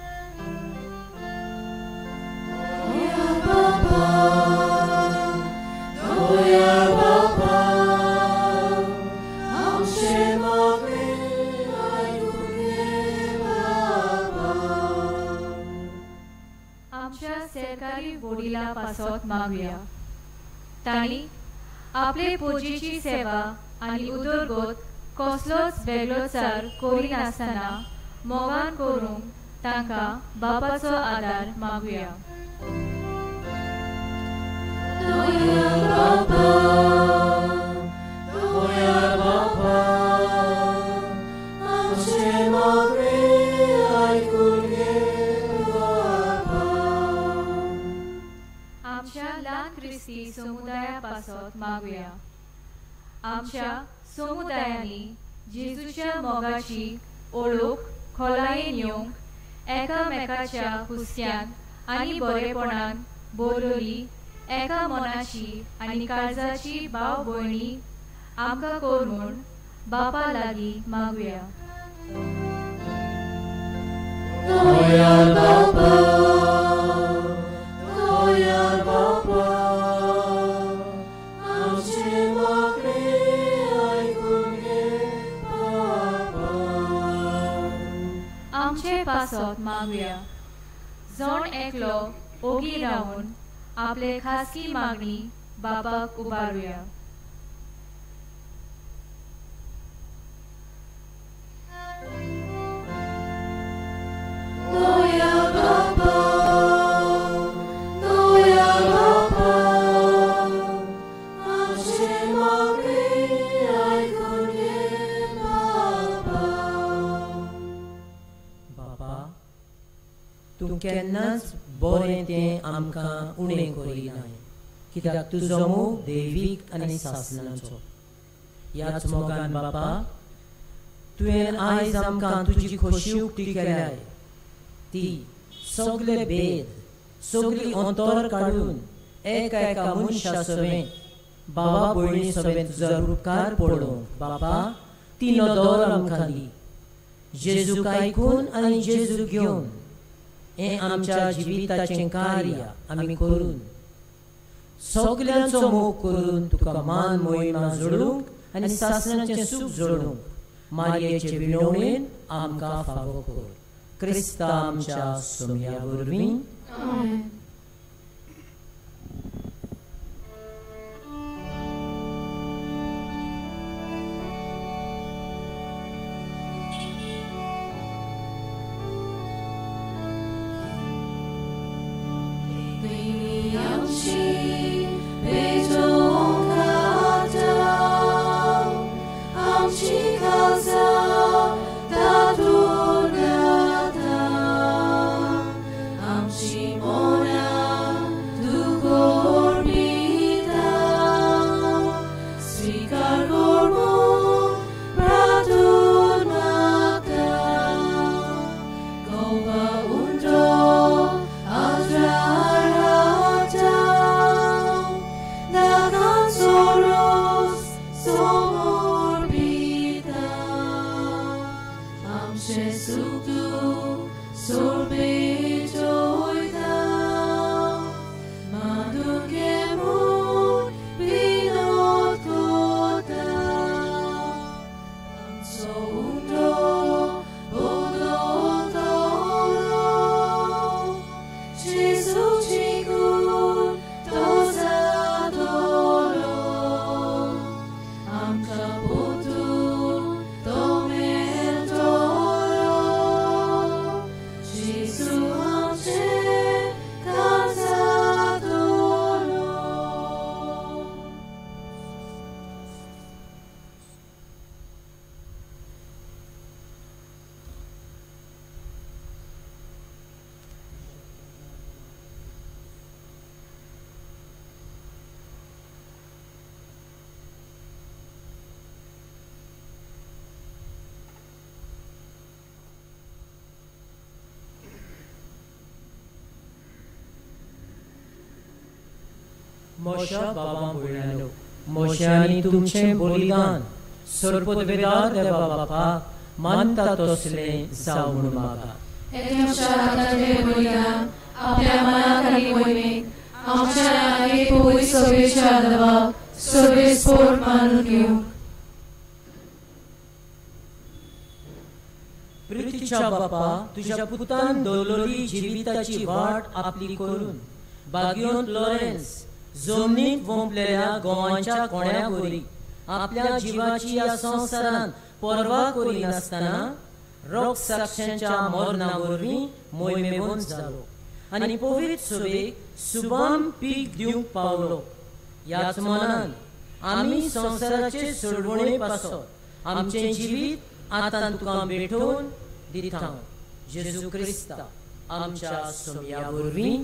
आमच्या सरकारी वडिलां पासत मागुया. तांणी आपले पोजेची सेवा आनी उदरगत कसलोच वेगळोचार करिनासतना मोगान करूंक तांकां बापाचो आदार मागुया. आमच्या ल्हान ख्रिस्ती समुदाया पासत मागुया. आमच्या समुदायांनी जेजूच्या मोगाची ओळख खोलायेन येवंक एकामेकाच्या हुस्त्यान आनी बरेपणान भरलेली एका मनाची आनी काळजाची भाव भयणी आमकां कर म्हूण बापा लागीं मागुया. आमचे पासत मागुया. जण एकलो ओगी रावन आपले खासगी मागणी बापाक उबारुया. तूं केन्नाच बरें तें आमकां उणें करिनाय, कित्याक तुजो मोग दैवीक आनी सासणाचो. ह्याच मोगान बापा तुवें आयज आमकां तुजी खोशी उक्ती केल्याय. ती सगळे भेद सगळी अंतर काडून एका मनशा सवें बाबा भयणी सवें तुजो उपकार पळोवंक बापा ती नदर आमकां दी. जेजूक आयकून आनी जेजू घेवन हें आमच्या जिविताचें कार्य आमी करून सगळ्यांचो मोग करून तुका मान मोहिमा जोडूंक आनी सासणाचें सूख जोडूंक मारयेचे विणवणेन आमकां फावो कर. क्रिस्ता आमच्या सोम्या वरवीं. Adra 예수 아버지 감사하도록. मोशा बाबा बोललो मोशानी तुमचे बलिदान सर्पद्वेदार देवा बापा मानता तसले जाव म्हूण मागा. तुमच्या हाताचे बलिदान आपल्या मनाखाली मोहिमेत आमच्या हे पोळी सभेच्या आदराक सभे स्फोट मानून घेऊ. प्रितीच्या बापा तुझ्या पुतान दवरलेली जिविताची वाट आपली करून बागयोंत लॉरेन्स जमनीक वोंपलेल्या गोवांच्या कोण्यावरी आपल्या जिवाची ह्या संवसारान पर्वा करी नासतना रोग साक्षांच्या मरणावरवीं मोहिमेवंत जालो आनी पवित्र सभेक सुबाम पीक दिवंक पावलो. ह्याच मनान आमी संवसाराचे सोडवणे पासत आमचें जिवीत आतां तुका भेटोवन दिता. जेजू क्रिस्ता आमच्या सोम्या वरवीं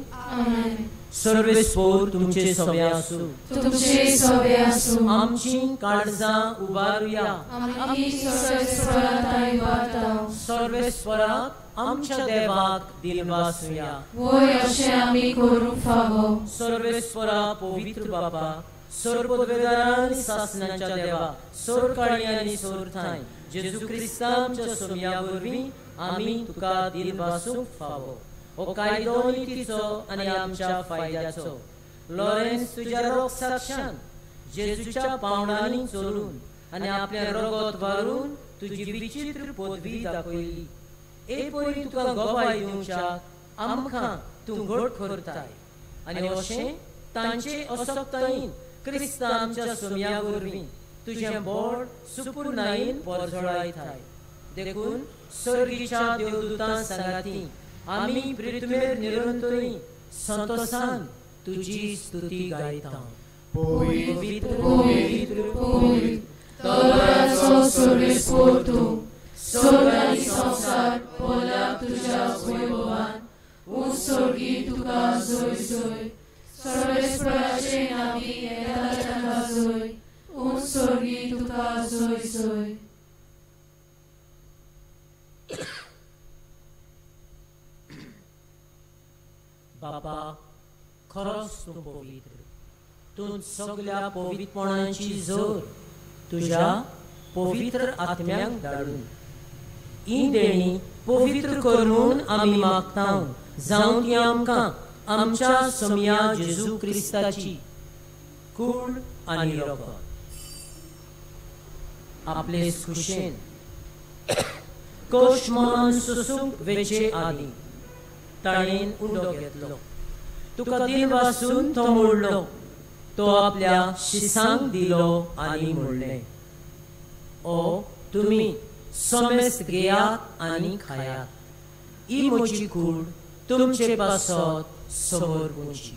सर्वेस्पोर तुमचे सोबे आसूं. तुमचे सोबे आसूं. आमची काळजां उबारुया. आमी सर्वेस्परांत उबारता. सर्वेस्पराक आमच्या देवाक दिलवासुया. वय अशें आमी करूंक फावो. सर्वेस्परा पवित्र बापा सर्पद्वेदारांनी सासनाच्या देवा सोर काळी आनी सोर थाय जेजू क्रिस्ता आमच्या सोम्या वरवीं आमी तुका दिलवासूंक फावो. हो कायदो नितीचो आनी आमच्या फायद्याचो. लॉरेन्स तुज्या रोग साक्षान जेजूच्या पावंडांनी चलून आनी आपल्या रगत व्हारून तुजी विचित्र पदवी दाखयली. ए परी तुका गोवाय दिवच्याक आमकां तूं घट करताय आनी अशें तांचे असक्तायेन क्रिस्ता आमच्या सोम्या वरवीं तुजें बोड सुपूर्णायेन परजळायताय. देखून सर्गीच्या देवदूतां सांगाती आमी पृथ्वीर निरंतरी संतोषान तुजी स्तुती गायता. पवित्र पवित्र पवित्र तोराचो सर्वेस्पोर तूं. स्वर्ग आनी संवसार भोवल्या तुज्या वैभवान. उंच सर्गी तुका जय जय. सर्वेस्पराचे नावी येता ताका जय. उंच सर्गी तुका जय जय. बापा खरोच तूं पवित्र. तूं सगळ्या पवित्रपणाची जोर तुज्या पवित्र आत्म्याक धाडून ही देणी पवित्र करून आमी मागता जावं ती आमकां आमच्या सोम्या जेजू क्रिस्ताची कूड आनी रगत आपले खुशेन कोश मनान सुसूंक वेचे आदी ताणेन उंडो घेतलो. तुका दिलवासून तो मोडलो. तो आपल्या शिसांक दिलो आनी म्हणलें ओ तुमी समेस्त घेयात आनी खायात. ही म्हजी कूड तुमचे पासत समोर पोंची.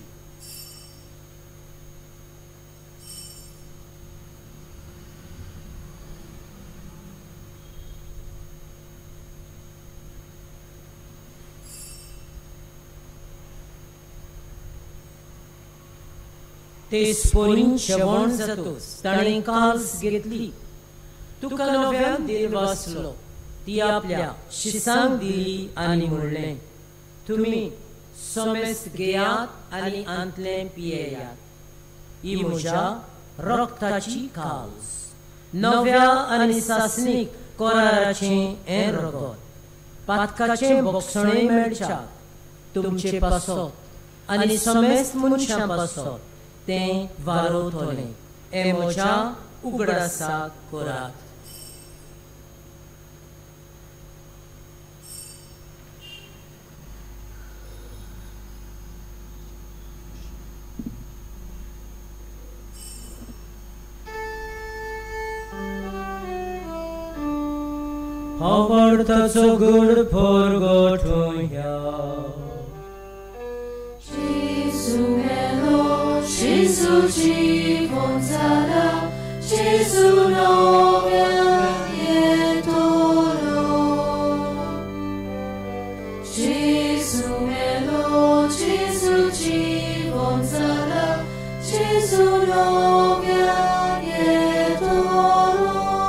ते स्पोरीन शेवण जातोच ताणें काल्स घेतली. तुका नव्यान दिलवासलो. ती आपल्या शिसांक दिली आनी म्हणलें तुमी समेस्त घेयात आनी आंतलें पियेयात. ही म्हज्या रक्ताची काल्स. नव्या आनी सासणीक कोराराचें हें रगत. पातकाचें भोगसणें मेळच्याक तुमचे पासत आनी समेस्त मनशां पासत तें वारोतलें. हें म्हज्या उगडासाक करात. हो परताचो घड परगोठुया Gesù melo, Gesù জীবন ছাড়া, Gesù নবে তোলো। Gesù melo, Gesù জীবন ছাড়া, Gesù নবে তোলো।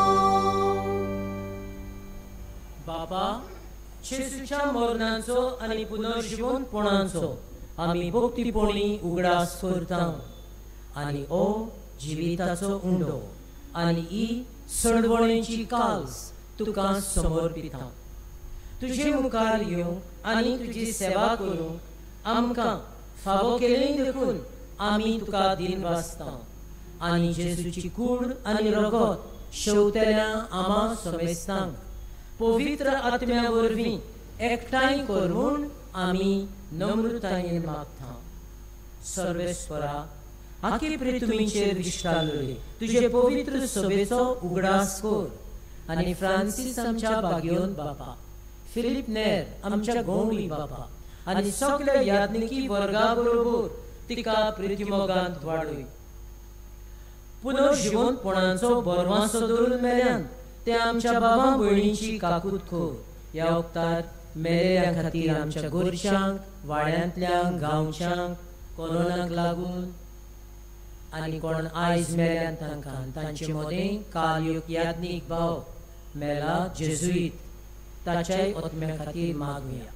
बाबा जेजूच्या मरणाचो आनी पुनर्जीवनपणाचो आमी भक्तीपणी उगडास करता आनी ओ जिविताचो उंडो आनी ही सडवणेची काल्स तुका समर्पिता। तुजे मुखार येवंक आनी तुजी सेवा करूंक आमकां फावो केलें देखून आमी तुका दिनवासता आनी जेजूची कूड आनी रगत शेवतेल्या आमा समेस्तांक पवित्र आत्म्या वरवीं एकठांय कर म्हूण आमी नम्रतायेन मागता। सर्वेस्परा आखे पृथ्वीचेर दिश्टालोय तुजे पवित्र सभेचो उगडास कर आनी फ्रांसीस आमच्या बागयोन बापा, फिलिप नेर आमच्या गवळी बापा आनी सगळ्या याज्ञिकी वर्गा बरोबर तिका पृथ्वीमोगांत वाडय। पुनर्जीवनपणाचो बरवासो धरून मेल्यान ते आमच्या बाबा भयणीची काकूट कर। ह्या वक्तार मेलेल्या खातीर आमच्या गोरच्यांक, वाड्यांतल्यांक, गांवच्यांक कोरोनाक लागून आनी कोण आयज मेल्यान तांकां तांचे मदें काल एक याज्ञीक भाव मेला जेजुईत ताच्या आत्म्या खातीर मागुया।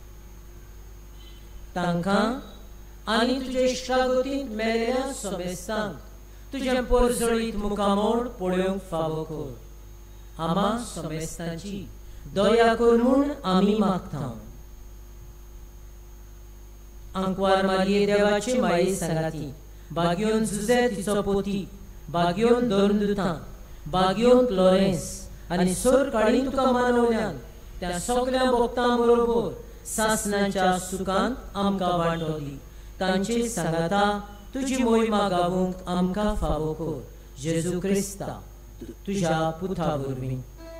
तांकां आनी तुजे इश्टागतींत मेलेल्या समेस्तांक तुज्या परजळीत मुखामोड पळोवंक फावो कर। आमा समेस्तांची दया कर म्हूण आमी मागता। आंकवार मारये देवाचे माये सांगाती, बागयोन जुझे तिचो पोती, बागयोन दोर्नदुतां, बागयोन क्लोरेन्स आनी सोर काळी तुका मानवल्यान त्या सगळ्या भक्तां बरोबर सासणाच्या सुखांत आमकां वांटो दी। तांचे सांगाता तुजी मोहिमा गावूंक आमकां फावो कर। जेजू क्रिस्ता तुझ्या पुता वरवीं।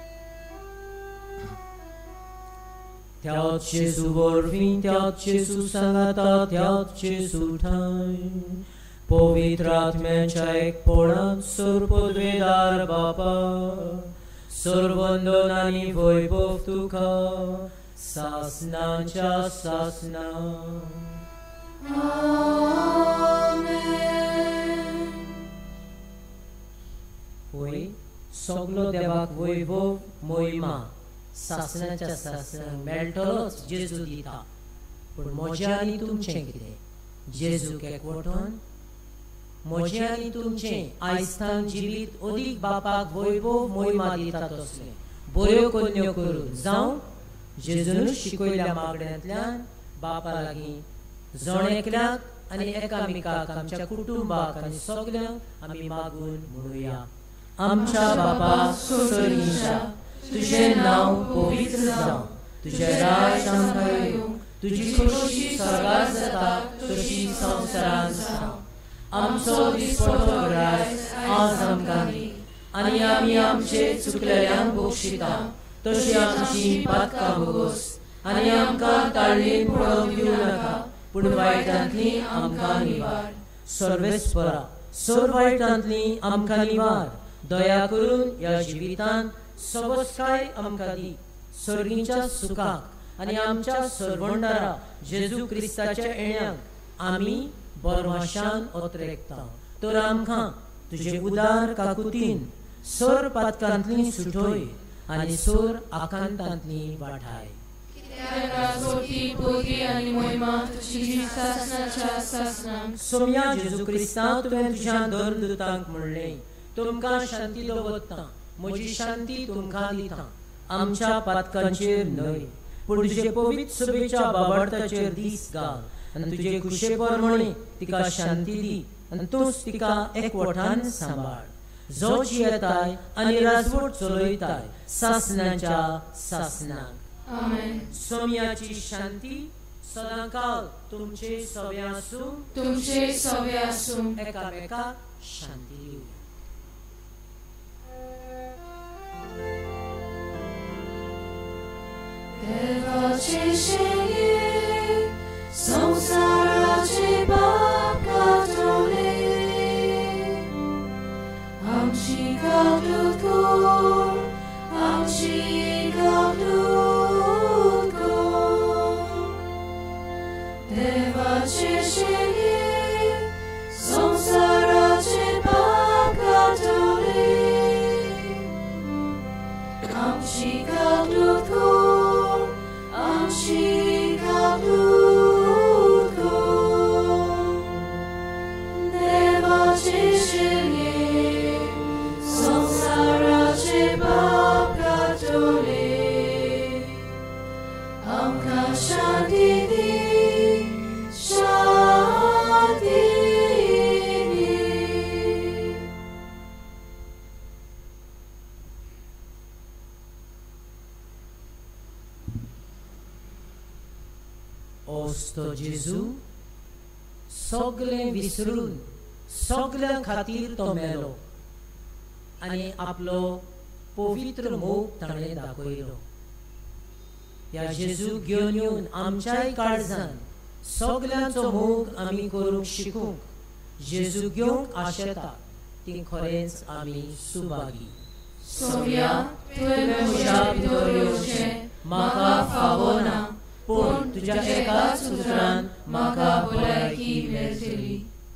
त्याच जेजू वरवीं, त्याच जेजू सांगाता, त्याच जेजू ठाय पवित्र आत्म्याच्या एकपणांत सर्वपदवेदार बापा, सर्वंदन आनी वैभव तुका सासणाच्या सासणा। होय सगलो देवाक वैभव मोहिमा सासणाच्या सासणाक मेळटलोच जेजू दिता। पूण म्हजें आनी तुमचें कितें? जेजूक एकवटोन म्हजें आनी तुमचें आयस्तान जिवीत अदीक बापाक वैभव मोहिमा दिता तसलें बऱ्यो कन्यो करून जावं जेजूनच शिकयल्या मागण्यांतल्यान बापा लागीं जण एकल्याक आनी एकामेकाक आमच्या कुटुंबाक आनी सगल्यांक आमी मागून म्हणुया। आमच्या बापा स्वर्गीय, तुझें नांव पवित्र जावं, तुजें राज आमकां येवं, तुजी खोशी स्वर्गांत जाता तशी संवसारांत जावं। आमचो दिसपटो राय आज आमकां दी आनी आमी आमचे चुकलेल्यांक बक्षिता तशी आमची पातकां बोगोस आनी आमकां ताळणेन पडोवंक दिवं नाका, पूण वायटांतली आमकां निवार। सर्वेस्परा सर वायटांतली आमकां निवार। दया करून ह्या जिवितांत सबस्काय आमकां दी। सर्गीच्या सुखाक आनी आमच्या सर्वंडारा जेजू क्रिस्ताच्या येण्याक आमी बरवाशान ओतरेकता। तर आमकां तुजे उदार काकुतीन सर पातकांतली सुटोय आनी सर आकांतांतली वाठाय। सोम्या जेजू क्रिस्ता तुवें तुज्या दोर्नदुतांक म्हणलें, तुमकां शांती दवरता, म्हजी शांती तुमकां दिता। आमच्या पातकांचेर न्हय पूण तुजे पवित्र सभेच्या बाबार्थाचेर दीस घाल आनी तुजे कुशे प्रमाणे तिका शांती दी आनी तूंच तिका एकवटान सांबाळ। जो जियेताय आनी राजवट चलयताय सासणाच्या सासणाक। आमेन। सोम्याची शांती सदांकाल तुमचे सवे आसूं, तुमचे सवे आसूं। एकामेकाक शांती दिवं। 내가 지시니 성사라지 바깥으리 암시가 두고 암시가 두고 내가 지시니 성사라지 바깥으리 암시가 두고 암시가 두고 내가 지시니 성사라지 바깥으리 암가 샤디니 샤디니 ओस्तो जेजू सगळें विसरून सगळ्यां खातीर तो मेलो आनी आपलो पवित्र मोग ताणें दाखयलो. ह्या जेजू घेवन येवन आमच्याय काळजान सगळ्यांचो मोग आमी करूंक शिकूंक जेजू घेवंक आशेता ती खरेंच आमी सुभागी. सोव्या तुवें म्हज्या भितर येवचें म्हाका फावो ना, पूण तुज्या एकाच उतरान म्हाका भलायकी मेळटली.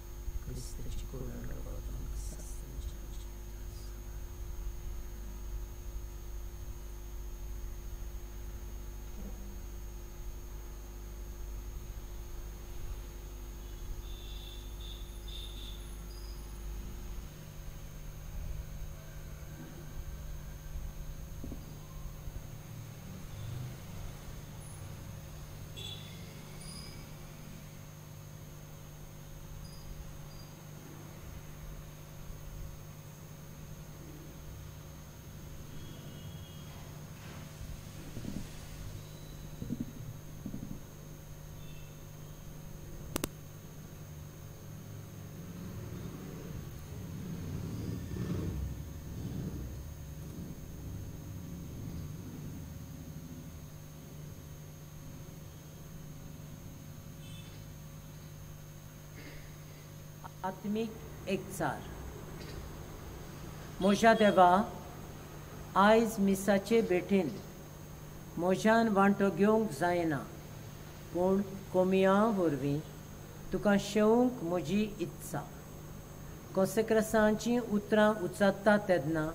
आत्मीक एकचार. म्हज्या देवा, आयज मिसाचे भेटेन म्हज्यान वांटो घेवंक जायना, पूण कोमिया वरवीं तुका शेवंक म्हजी इत्सा. कोसेक्रसांची उतरां उचात्ता तेदना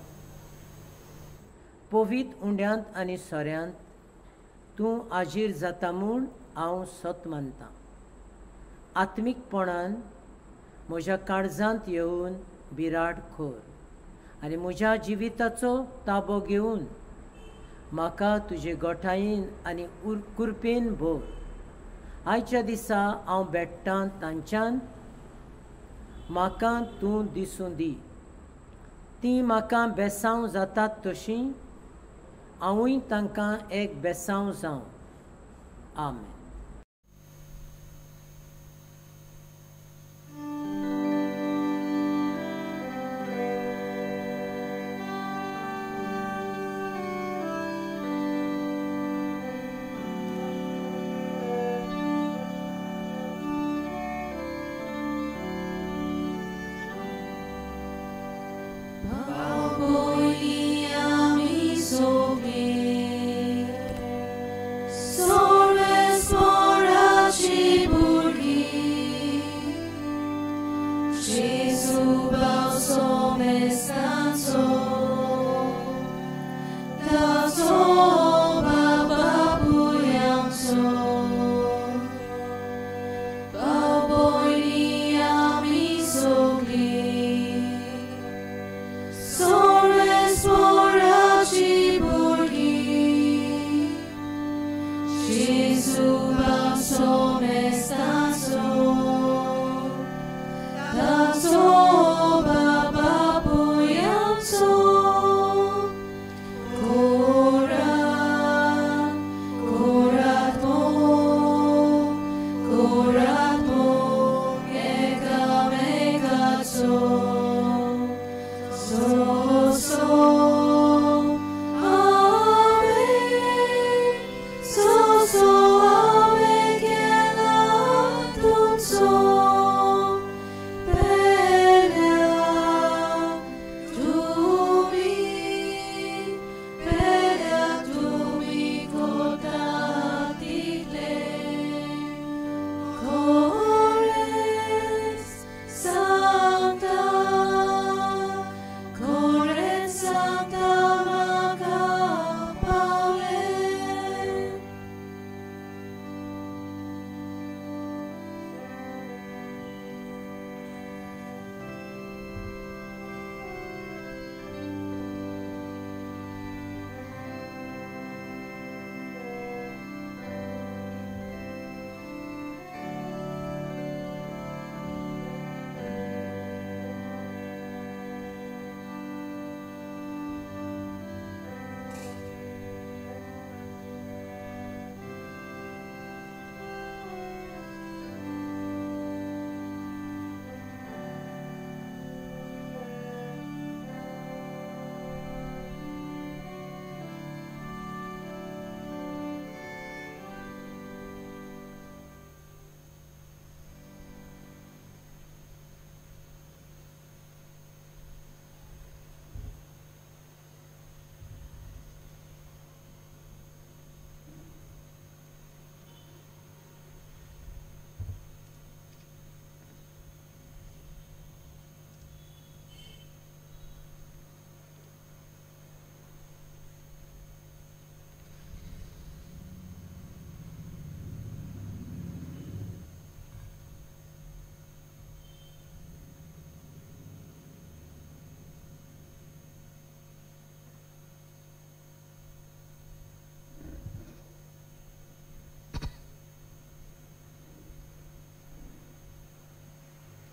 पवीत उंड्यांत आनी सोऱ्यांत तूं आजीर जाता म्हूण हांव सत मानतां. आत्मीकपणान म्हज्या काळजांत येवन बिराड खोर आनी म्हज्या जिविताचो ताबो घेवन म्हाका तुजे गोठायेन आनी कुरपेन भोर. आयच्या दिसा हांव बेट्टां तांच्यान म्हाका तूं दिसूं दी. तीं म्हाका बेसांव जातात तशीं हांवूय तांकां एक बेसांव जावं. आमेन.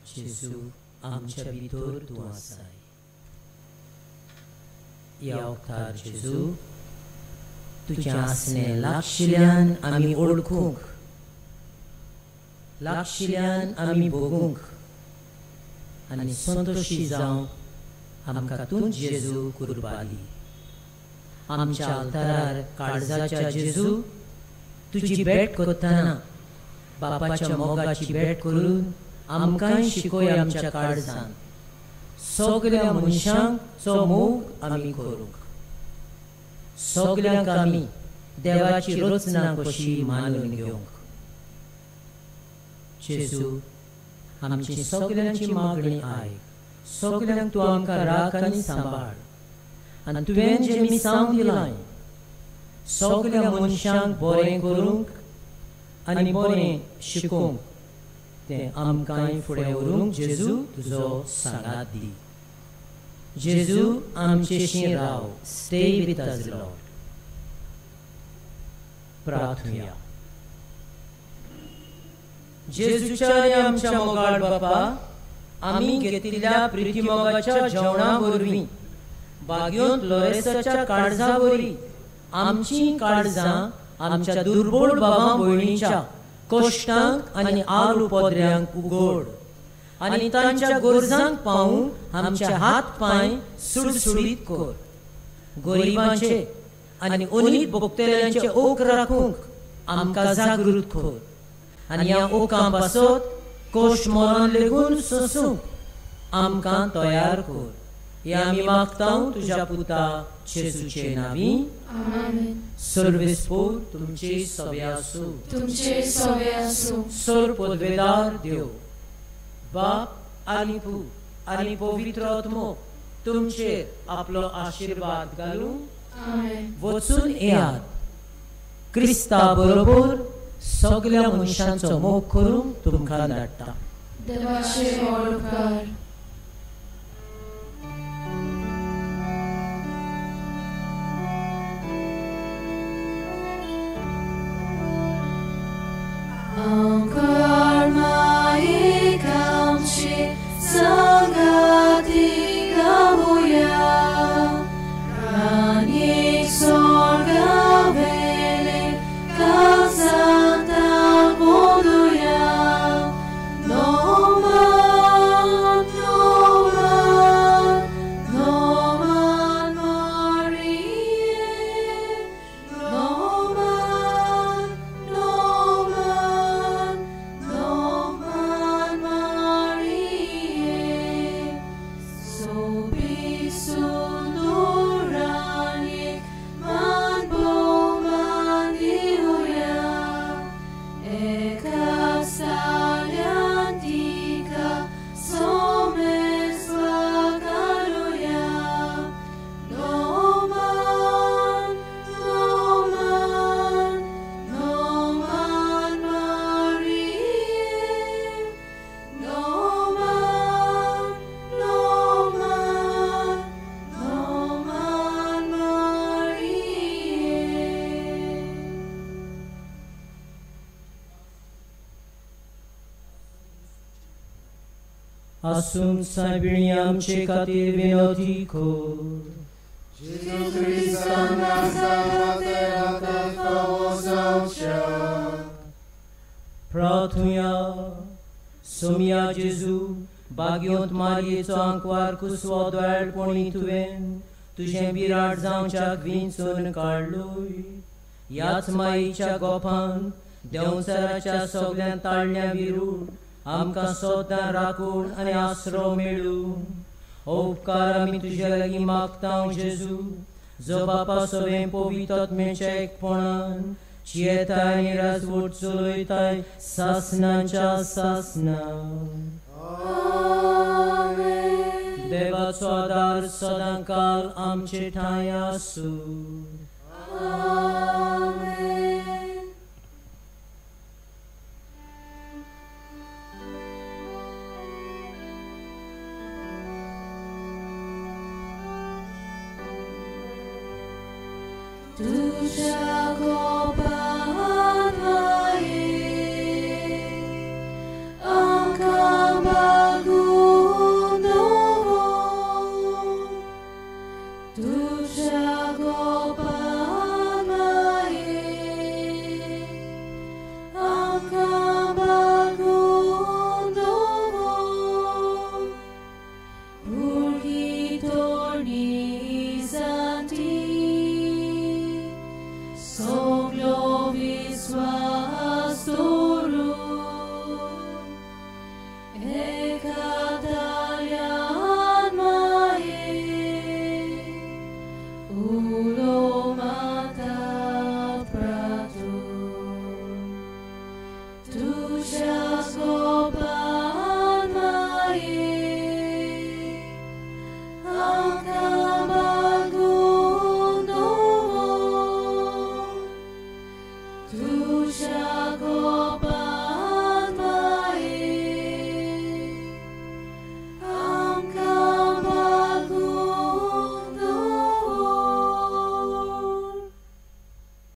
जेजू आमच्या भितर तूं आसाय. ह्या वक्तार जेजू तुजें आसणें लागशिल्ल्यान आमी ओळखूंक, लागशिल्ल्यान आमी भोगूंक आनी संतोशी जावंक आमकां तूं जेजू कृपा दी. आमच्या आल्तारार काळजाच्या जेजू तुजी भेट करतना बापाच्या मोगाची भेट करून आमकांय शिकोय आमच्या काळजान सगळ्या मनशांक चो मोग आमी करूंक, सगळ्यांक आमी देवाची रचना कशी मानून घेवंक. जेजू आमची सगळ्यांची मागणी आयक, सगळ्यांक तूं आमकां राख आनी सांबाळ. आनी तुवें जें मिसांव दिलां सगळ्या मनशांक बरें करूंक आनी बरें शिकोवंक तें आमकांय फुडें व्हरूंक जेजू तुजो सांगात दी. जेजू आमचेशी राव. Stay with us Lord. प्रार्थना. जेजूच्या आनी आमच्या मोगाळ बापा, आमी घेतिल्ल्या प्रितीमोगाच्या जेवणा वरवीं बागयोंत लोरेसाच्या काळजा वरी आमची काळजां आमच्या दुर्बळ भावां भयणीच्या कश्टांक आनी आर उपद्र्यांक उगड आनी तांच्या गरजांक पावूंक आमचे हात पांय सुडसुडीत कर. गरिबांचे आनी अनीत भोगतेल्यांचे ओक राखूंक आमकां जागृत कर आनी ह्या ओकां पासत कश्ट मरण लेगून सोंसूंक आमकां तयार कर. हे आमी मागतां तुज्या पुता जेजूचे नांवी. आमेन. सर्वेस्पोर तुमचे सवे आसूं. तुमचे सवे आसूं. सर पदवेदार देव, बाप आनी पूत आनी पवित्र आत्मो तुमचेर आपलो आशीर्वाद घालूं. आमेन. वचून येयात. क्रिस्ता बरोबर सगळ्या मनशांचो मोग करूंक तुमकां धाडटा. देवाचे व्हड उपकार. Ankar maik amchi sangati gavuya, ranik sorga vele kazanta boduya. No man Marie, no man Marie. So be sundurani man bo man diuya. Eka salyantika somes vagaluya. No man Marie. No man Marie. आसून सायबिणी आमचे खातीर विनोदी कर. Jesu Christa Nazareth, famosa. प्रार्थुया. सोमिया जेजू बागयोंत मारयेचो आंकवार कुसवो दोळपणी तुवें तुजें बिराड जावच्याक विंचून काडलोय. ह्याच मायेच्या गोपान देंवचाराच्या सगळ्या ताळण्या विरून आमकां सदां राखून आनी आसरो मेळूं. हो उपकार आमी तुजे लागीं मागतां जेजू, जो बापा सगळें पवित्र आत्म्याच्या एकपणान जियेताय आनी राजवट चलयताय सासणांच्या सासणां. देवाचो आदार सदां काल आमचे ठांय आसूं.